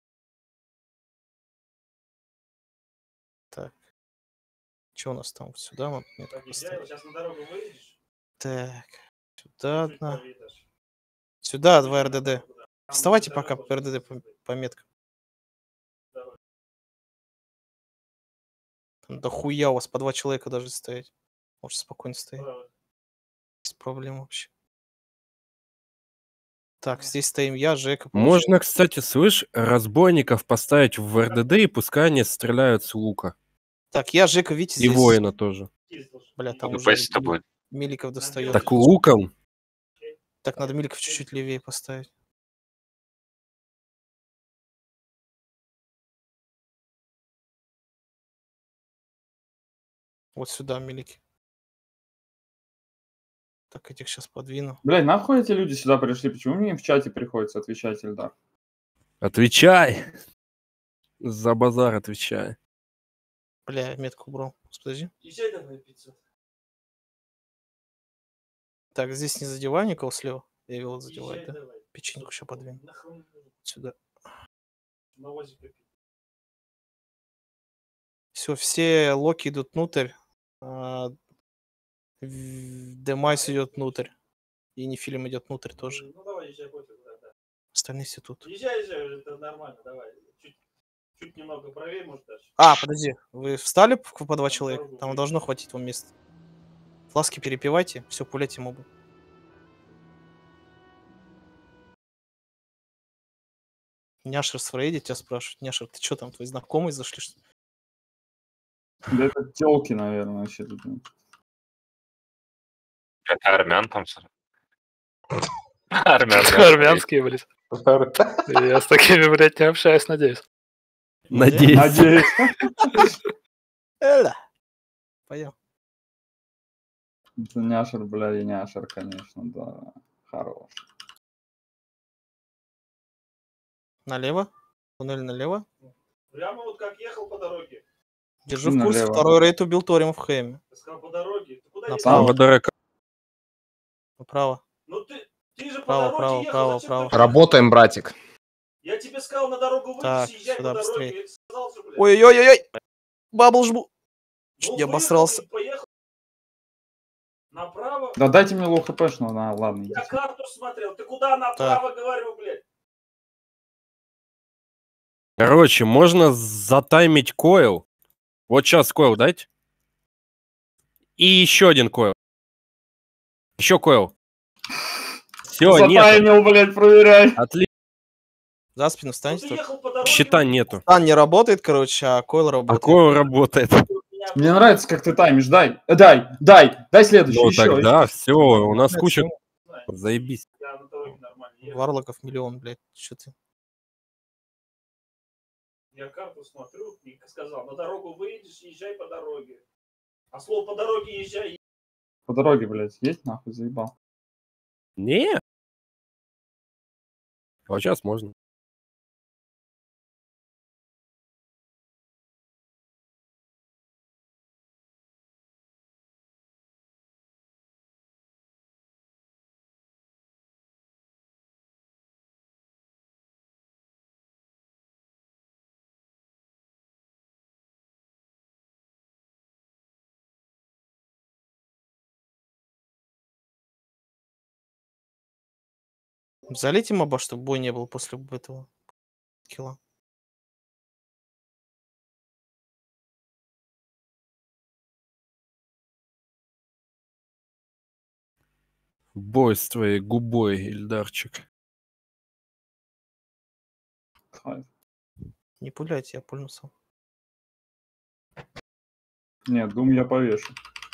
Так. Что у нас там? Сюда вот метку так езжай, поставить. сейчас на дорогу выйдешь. Так. Сюда чуть одна. правее дашь. Сюда два эр дэ дэ. Там Вставайте будет пока дорога по эр дэ дэ очень по, по меткам. дорога. Там дохуя у вас по два человека даже стоять. Может спокойно стоять. Право. Без проблем вообще. Так, здесь стоим я, Жека. получается. Можно, кстати, слышь, разбойников поставить в эр дэ дэ и пускай они стреляют с лука. Так, я, Жека, Витя И здесь. воина тоже. Есть должен. Бля, там Ну, уже пойси с Ми- тобой. Миликов достает. Так луком? Так, надо Миликов чуть-чуть левее поставить. Вот сюда Милики. Так, этих сейчас подвину. Блядь, нахуй эти люди сюда пришли? Почему мне в чате приходится отвечать, Эльдар? Отвечай! За базар отвечай. Бля, метку убрал. Подожди. Езжай давай пятьсот. Так, здесь не задевай никого слева. Я его задевать, Езжай да? давай. Печеньку сейчас подвину. Нахуй Сюда. навозик попить. Все, все локи идут внутрь. а, в- Демайс идет внутрь. И Нефилим идет внутрь тоже. Ну давай, езжай, пофиг, да, да. Остальные все тут. Езжай, езжай, это нормально, давай. Чуть, чуть немного правее, может, дальше. А, подожди. Вы встали по по два Там человека? дорогу Там выйти. должно хватить вам места. Фласки перепивайте. Все, пуляйте мобы. Няшер с Фрейди тебя спрашивают. Няшер, ты что там, твои знакомые зашли? Что ли? Да это телки, наверное, вообще тут. Это армян там. с- Армян. Армянские, блядь. Я с такими, блядь, не общаюсь, надеюсь. Надеюсь. Надеюсь. Эля. Поем. Это няшер, бля, и няшер, конечно, да. Хорош. Налево. Туннель налево. Прямо вот как ехал по дороге. Держу И в курсе. налево. Второй рейд убил Торима в Хэме. Я сказал по дороге. Ты куда Направо. ехал? Право ДРК. Направо. Ну ты, ты же по Право, дороге право, ехал, право, зачем право. ты- Работаем, братик. Я тебе сказал на дорогу выйти, Так, езжай сюда по дороге. быстрее. Я тебе сказал, что, блядь. Ой-ой-ой-ой. Бабл жму. Ну, Чуть не выехал обосрался. ты, Поехал. Направо. Да дайте мне лоу хпшного, на, ладно. Я идите. карту смотрел. Ты куда направо говорю, блядь? Короче, можно затаймить койл. Вот сейчас койл дайте. И еще один койл. Еще койл. Все, нет. Затаймил, блядь, проверяй. Отлично. За спину Ну, встаньте. ты только. ехал по дороге. Щита нету. Стан не работает, короче, а койл А работает. койл работает. Меня Мне нравится, как ты таймишь. Дай, э, дай, дай, дай следующий. Ну еще, тогда еще. все, у нас Нет, куча... знаю. Заебись. Я на дороге нормально ехал. Варлоков миллион, блядь. Что ты? Я карту смотрю и сказал, на дорогу выйдешь, езжай по дороге. А слово по дороге езжай. По дороге, блядь, есть нахуй, заебал. Не. Вот сейчас можно. Залейте моба, чтобы бой не был после этого килла. Бой с твоей губой, Ильдарчик. Не пуляйте, я пульну сам. Нет, дум я повешу.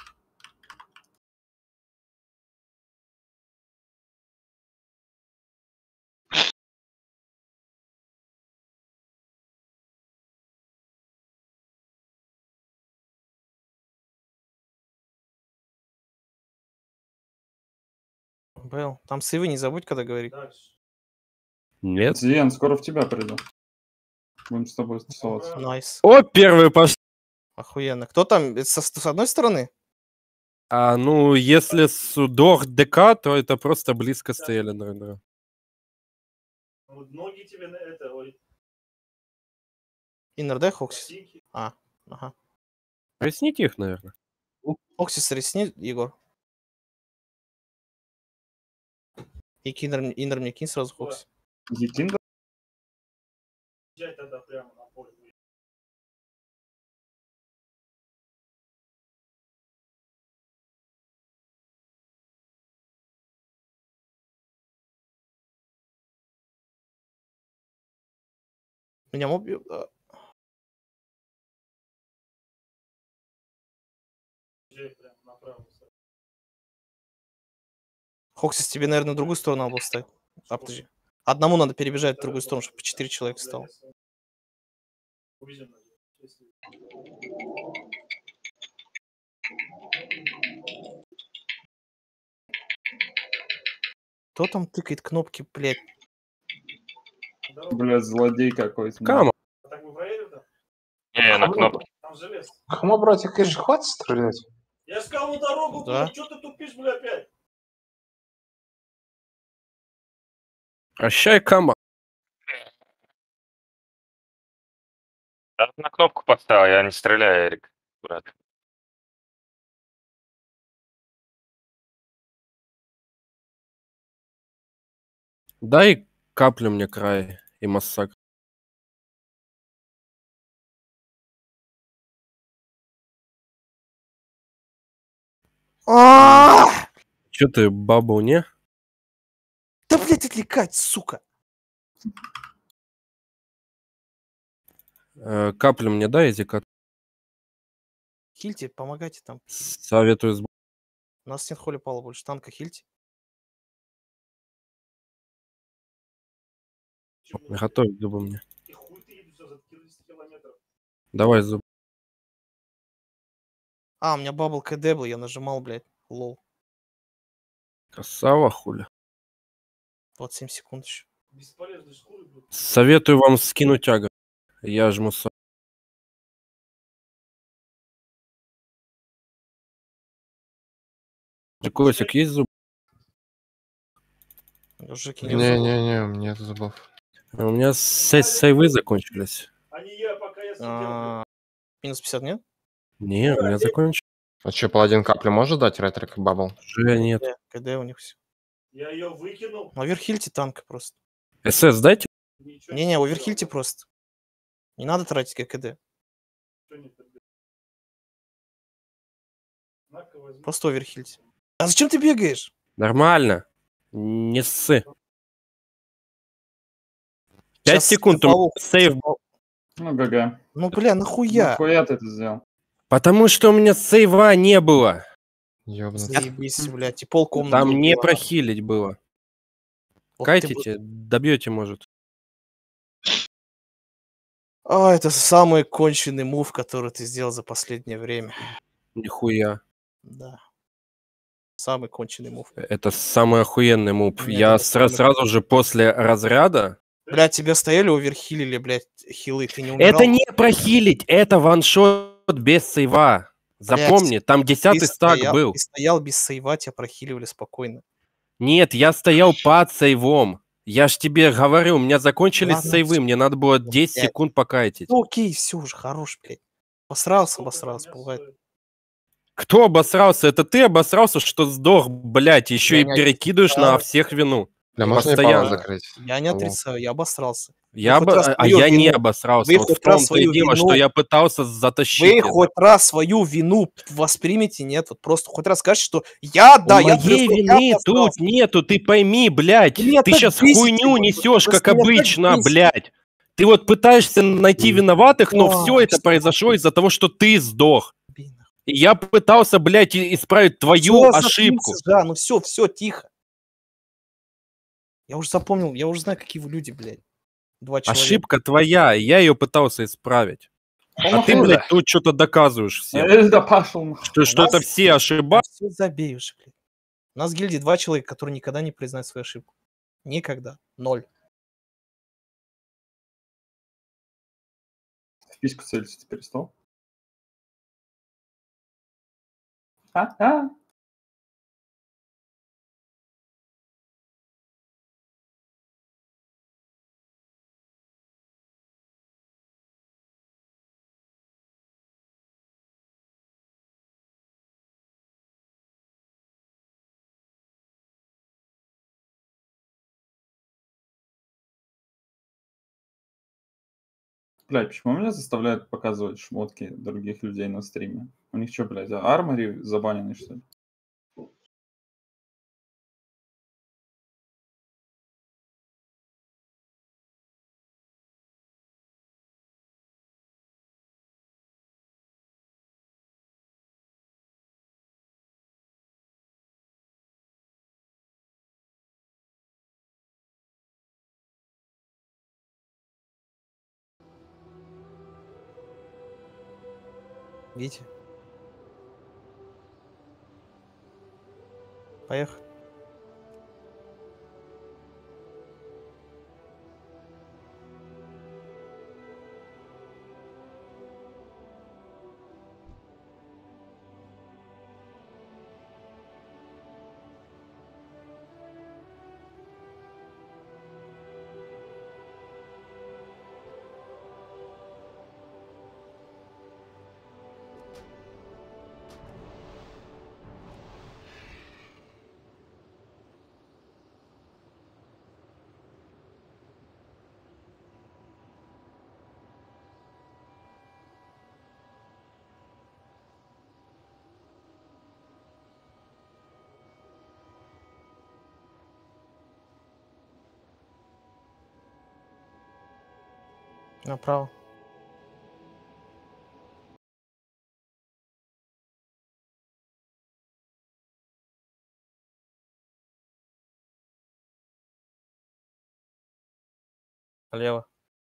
Бэл, там сейвы не забудь, когда говорить. Нет. Зиен, скоро в тебя приду. Будем с тобой тусоваться. Найс. О, первый пошел. Охуенно. Кто там? Это Со, с одной стороны? А, ну, если судох ДК, то это просто близко стояли, наверное. Вот ноги тебе на это, ой. Иннер, дай Хоксис. А, ага. Ресните их, наверное. Хоксис ресни, Егор. И кинер, иннер мне кинь сразу Хоксис. Якинда? Езжай тогда прямо на поле. Меня моб... а, Езжай прямо направо. Хоксис, тебе, наверное, на другую сторону надо было встать. А, подожди. Одному надо перебежать в другую сторону, чтобы четыре человека стало. Увидим. Если- Кто там тыкает кнопки, блядь? Блядь, злодей какой-то. Кама. А так мы проедем там? Не, на кнопку. Там желез. Хама, братик, конечно, хватит стрелять. Я сказал на дорогу, Да. блядь, что ты тупишь, бля, опять? Прощай, Кама. Да, на кнопку поставил, я не стреляю, Эрик, брат. Дай каплю мне край и массакр. А! Че ты, бабу, не? Да, блядь, отвлекать, сука! Э, каплю мне дай, Зикат. Хильте, помогайте там. Советую с... У нас нет холи пала больше. Танка хильте. Готовь зубы мне. И хуй ты едешь за триста километров. Давай зуб. А, у меня бабл КД был, я нажимал, блядь. Лол. Красава, хуля. двадцать семь секунд еще. Бесполезные шкуры, блядь. Советую вам скинуть тягу. Я жму сам. Косик, есть зуб? Уже кинул. Не-не-не, у меня нет зубов. У меня сей- сейвы закончились. А не я, пока я сидел. А, Минус пятьдесят, нет? Не, у меня закончились. А что, паладин каплю может дать ретрик и бабл? Уже нет. Д, КД у них все. Я ее выкинул. Оверхильте танка просто. СС дайте. Ничего Не-не, оверхильте просто. Не надо тратить КД. не подбил. На-ка возьму. Просто оверхильте. А зачем ты бегаешь? Нормально. Не ссы. Пять Сейчас секунд, у меня Павел- сейв. Ну, ГГ. Ну, бля, нахуя? Нахуя ты это сделал? Потому что у меня сейва не было. Ёбнуться. Заебись, блядь, и полкомнаты. Там не убила. прохилить было. Вот ты бы- Кайтите, добьете, может. А, это самый конченый мув, который ты сделал за последнее время. Нихуя. Да. Самый конченый мув. Это самый охуенный мув. Нет, Я это сра- самый сразу же после разряда... Блядь, тебя стояли, оверхилили, блядь, хилы, ты не умирал? Это не прохилить, это ваншот без сейва. Блядь, Запомни, там ты десятый стак стоял, был. ты стоял без сейва, тебя прохиливали спокойно. Нет, я стоял под сейвом. Я ж тебе говорю, у меня закончились Ладно, сейвы, всё. мне надо было десять Блядь. секунд покайтить. Ну окей, все уже, хорош, блядь. Посрался, обосрался, бывает. Кто обосрался? Это ты обосрался, что сдох, блядь, еще Я и не перекидываешь на отрицаю. всех вину. Да можно и Постоянно. паузу закрыть? Я не Алло. отрицаю, я обосрался. Я хоть бы, раз а а свою я не вину- обосрался. вы Вот хоть в раз том-то и свою дело, что вину- я пытался затащить Вы это. хоть раз свою вину воспримите, нет? Вот просто хоть раз скажете, что я, да, я Моей трясу, я вины тут обосрался. нету, ты пойми, блядь. Меня Ты так сейчас бесите хуйню вы, несешь, просто как меня так обычно, бесите. блядь. Ты вот пытаешься найти виноватых, но Да, все это что произошло из-за того, что ты сдох. Блин, нахуй. И я пытался, блядь, и- исправить твою Всё, ошибку. заткнитесь, Да, ну все, все, тихо. Я уже запомнил, я уже знаю, какие вы люди, блядь. Два человека. Ошибка твоя, и я ее пытался исправить. Пошёл А ты, нахуй. блядь, тут что-то доказываешь всем. Э, Да пошел нахуй. Что что-то нас- все ошибаются. Все забей уже, блядь. У нас в гильдии два человека, которые никогда не признают свою ошибку. Никогда. Ноль. В письку целиться ты перестал? А? А? Блядь, почему меня заставляют показывать шмотки других людей на стриме? У них что, блядь, армори забанены, что ли? Видите? Поехали. Направо. Лево.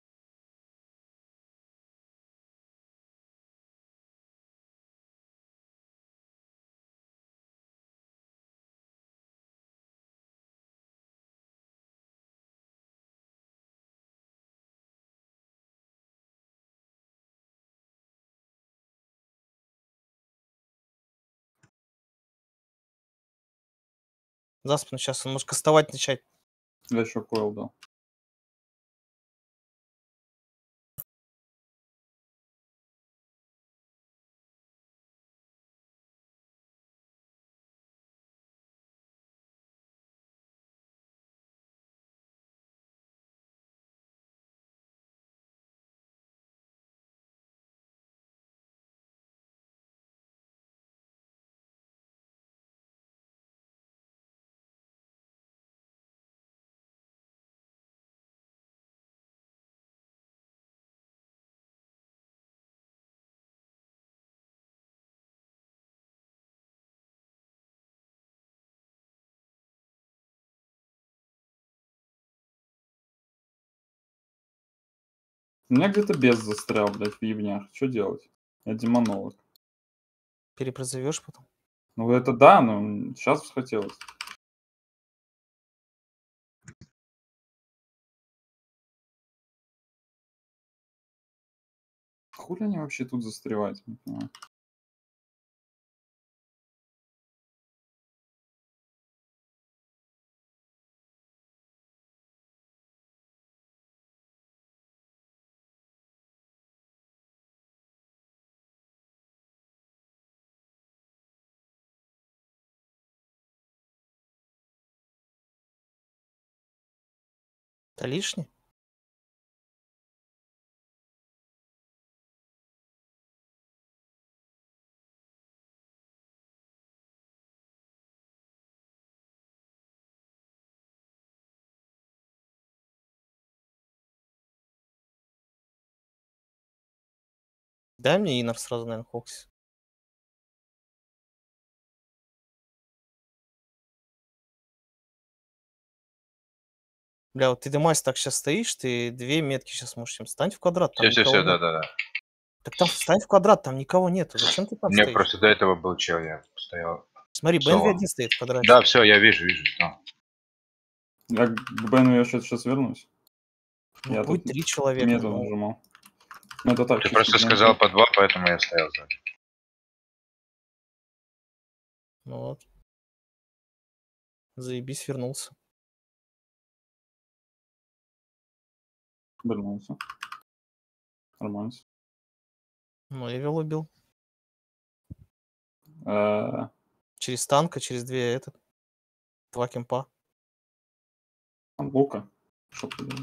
За спину сейчас он может кастовать начать. Я еще койл дал. У меня где-то без застрял, блядь, в ебнях. Что делать? Я демонолог. Перепрозовешь потом. Ну это да, но сейчас хотелось. Хули они вообще тут застревать, не понимаю. Это лишний? Дай мне инер сразу, наверное, Хокс. Бля, вот ты, Димась, так сейчас стоишь, ты две метки сейчас можешь им. Стань в квадрат, там Все, все, никого все, да, нет. да, да. Так там встань в квадрат, там никого нету. Зачем ты У там меня стоишь? просто до этого был чел, я стоял. Смотри, Бенви соло. один стоит в квадрате. Да, все, я вижу, вижу. что. Я к Бену я сейчас, сейчас вернусь. Ну, я будет тут три человека. мету ну. нажимал. Ну, это так, Ты чисто просто для сказал инфы. по два, поэтому я стоял сзади. Ну вот. Заебись, вернулся. Вернулся. Нормально. Ну, Эвил убил. Э, Через танка, через две этот. Два кемпа. Там Лука. Что поделать?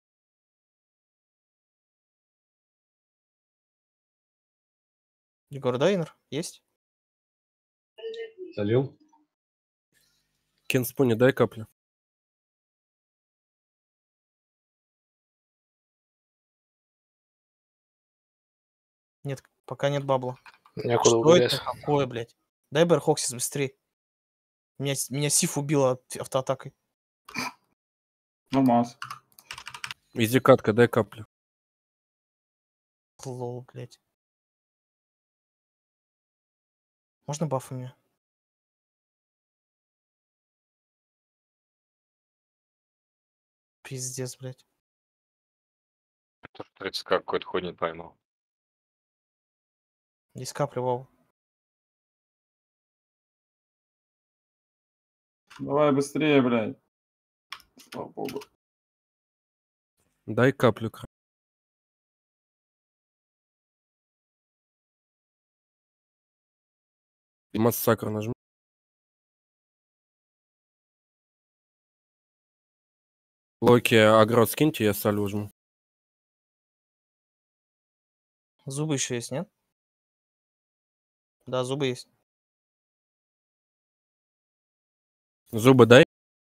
Егор, да, инер? Есть? Залил. Кенспони, дай каплю. Нет, пока нет бабла. Некуда Что убегать. это такое, блядь? Дай Берхоксис быстрее. Меня, с- меня Сиф убила от- автоатакой. Нормально. Изи катка, дай каплю. Лол, блядь. Можно баф у меня? Пиздец, блядь. Тоже тридцать какой-то хуйни поймал. Здесь капли, вау. Давай быстрее, блядь. Слава богу. Дай каплю. Кра- Массакр нажми. Локи, агро скиньте, я салю жму. Зубы еще есть, нет? Да, зубы есть. Зубы дай.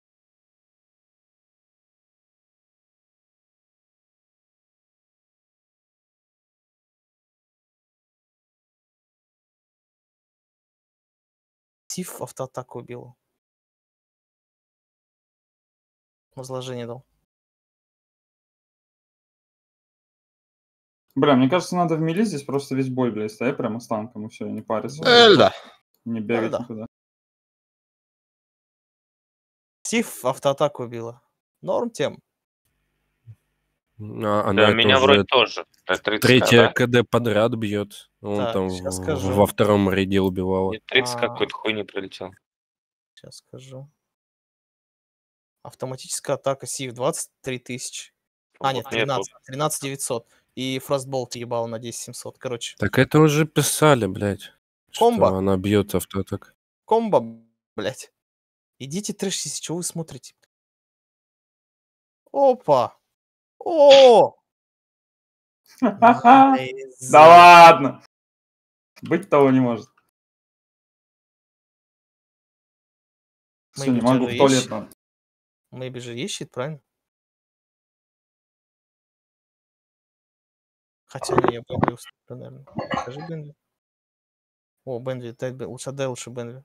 Сиф автоатаку убил. Возложение дал. Бля, мне кажется, надо в мили здесь просто весь бой, блядь, стоять прямо с танком и все, не париться. Эльда. Не бегать Эльда. никуда. Сиф автоатаку убила. Норм тем. А, она Да, это меня уже вроде тоже. Это тридцать, третья да? КД подряд бьет. Он Так, там щас в- скажу. во втором ряде убивала. Мне тридцать А. какой-то хуйни прилетел. Сейчас скажу. Автоматическая атака Сиф двадцать три тысячи. А, нет, Вот, тринадцать. вот. тринадцать девятьсот. И Фростболт ебал на десять семьсот. Короче, Так это уже писали, блядь. Комбо. Что она бьет автоатак. комбо, блядь. Идите трэшитесь, что вы смотрите? Опа! О! Да Найс. ладно. Быть того не может. Все, не Maybe у тебя могу, же в есть туалет щит? надо. Maybe же есть щит, правильно? Хотя не, я Бенви уступлю, наверное. Скажи Бенви. О, Бенви, дай, Бен- лучше дай лучше Бенви.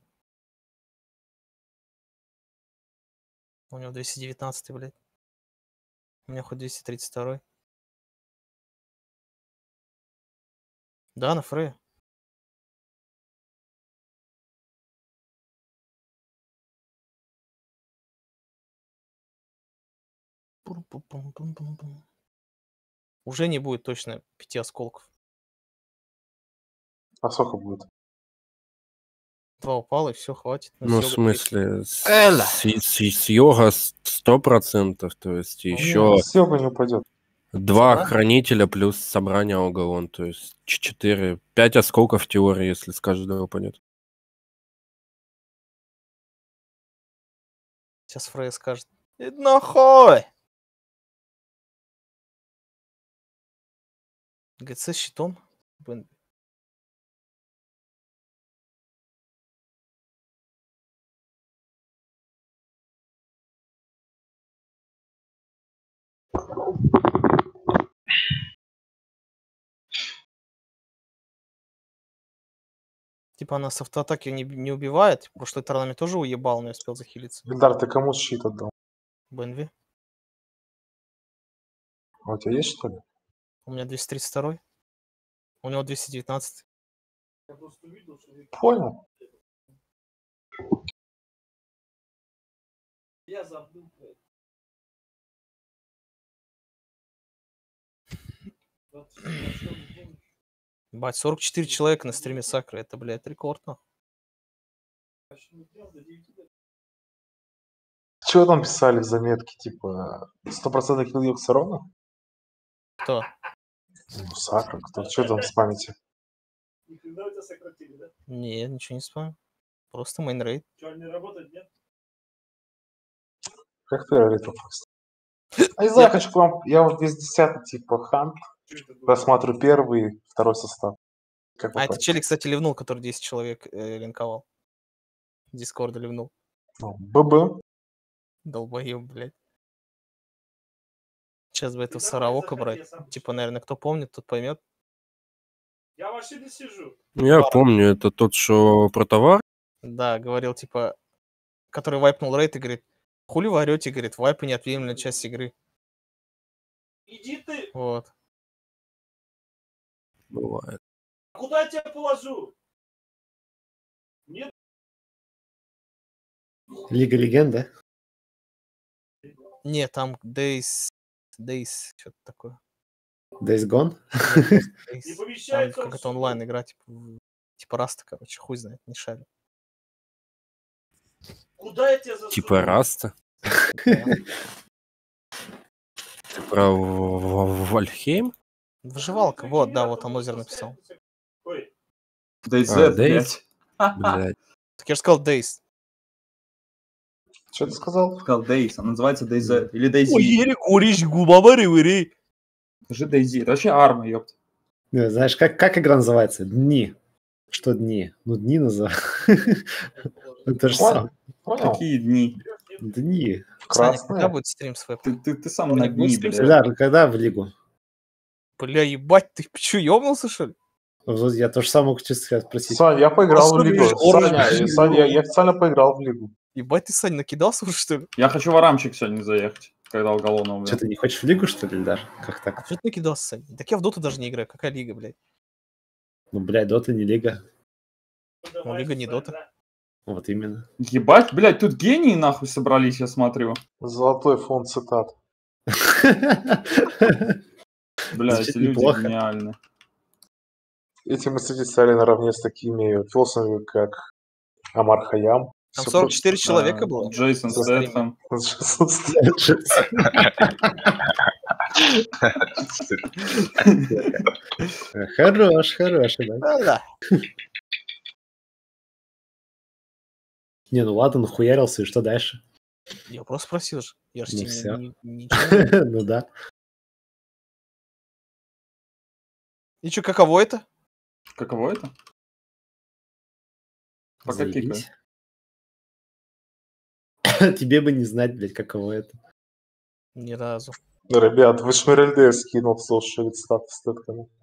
У него двести девятнадцать, блядь. У меня хоть двести тридцать два. Да, на Фрея. Пум-пум-пум-пум-пум-пум. Уже не будет точно пяти осколков. А сколько будет? Два упало, и все, хватит. Ну, в с йогой смысле, с, Эля. с, с- с йога сто процентов, то есть Ну, еще С йога не упадет. два Собрание? хранителя плюс собрание Оголон, то есть ч- четыре, пять осколков в теории, если с каждого упадет. Сейчас Фрея скажет. Иди нахуй! ГЦ щитом. Блин. Типа она с автоатаки не, не убивает. Прошлый таранами тоже уебал, но не успел захилиться. Ильдар, ты кому щит отдал? Бенви. А у тебя есть, что ли? У меня двести тридцать два. У него двести девятнадцать. Я просто увидел, что вы- Понял. Я забыл про это. Вот, что не помню. Бать, сорок четыре человека на стриме Сакры. Это, блядь, рекорд, нахуй. А что не делал до девяти лет? Чего там писали в заметке? Типа, стопроцентный килл Йоксарона? Кто? Ну, Сакра, кто? Что там спамите? Ни хрена у тебя сократили, да? Не, ничего не спам. Просто мейнрейд. Что, не работает, нет? Как ты ролитов просто? А не знаю, хочу к вам. Я вот весь десятый, типа, хант. Просматриваю первый, второй состав. Как А это попасть? челик, кстати, ливнул, который десять человек э, линковал. Дискорда ливнул. Ну, ББ. Долбоёб, блядь. Сейчас бы этого Сараока брать. Типа, наверное, кто помнит, тот поймет. Я в машине сижу. Я помню, это тот, что про товар. Да, говорил, типа, который вайпнул рейд и говорит, хули вы орете, говорит, вайпы неотъемлемая часть игры. Иди ты! Вот. Бывает. А куда я тебя положу? Нет. Лига Легенд, да? Не, там Days... Days, что-то такое. Days Gone? Days. Не Там помещается он какая-то онлайн игра, типа, в- типа Раста, короче, хуй знает, не шарю. Куда я тебя засуну? Типа Раста. Ты про В- В- Вальхейм? Выживалка, вот, да, вот Анозер написал. Ой, DayZ, А, блядь. Блядь. Так я же сказал Days. Что ты сказал? Сказал Days, он называется DayZ. Или Ой, Daisy. Ерик, уриш, губабари, выри. Скажи Daisy. Это вообще арма, ёпт. Не, знаешь, как, как игра называется? Дни. Что дни? Ну, дни называют. Это же Понял? сам. Понял? Какие дни? Дни. Саня, когда Красные. будет стрим с веб? Ты, ты, ты сам Сегодня на будет дни, стрим? блядь. Да, когда в лигу? Бля, ебать, ты чё, ёбнулся, что ли? Вот я то же самое хочу сказать, спросить. Сань, я поиграл в Особенно лигу. Оранж Саня, Биши. э, Саня, я, я официально поиграл в лигу. Ебать, ты, Сань, накидался уже, что ли? Я хочу в Арамчик сегодня заехать, когда Алголона убил. Что, ты не хочешь в лигу, что ли, даже? Как А так? что ты накидался, Сань? Так я в доту даже не играю. Какая лига, блядь? Ну, блядь, дота не лига. Ну, лига не дота. Вот именно. Ебать, блядь, тут гении нахуй собрались, я смотрю. Золотой фонд цитат. Бля, Звучит эти люди неплохо. гениальны. Эти мы, кстати, стали наравне с такими философами, как Амар Хаям. Там Всё сорок четыре Да, человека было. Джейсон на стриме. Стэтхэм. просто- Хорош, хорош, да. Да-да. Не, ну ладно, нахуярился, и что дальше? Я просто спросил же. Я же Ну тебе всё. ни- ни- ничего не... Ну да. И что, каково это? Каково это? Пока Заебись. кикаю. Тебе бы не знать, блядь, каково это. Ни разу. Ребят, вы Шмирельде скинул в слушали статус Стэткана.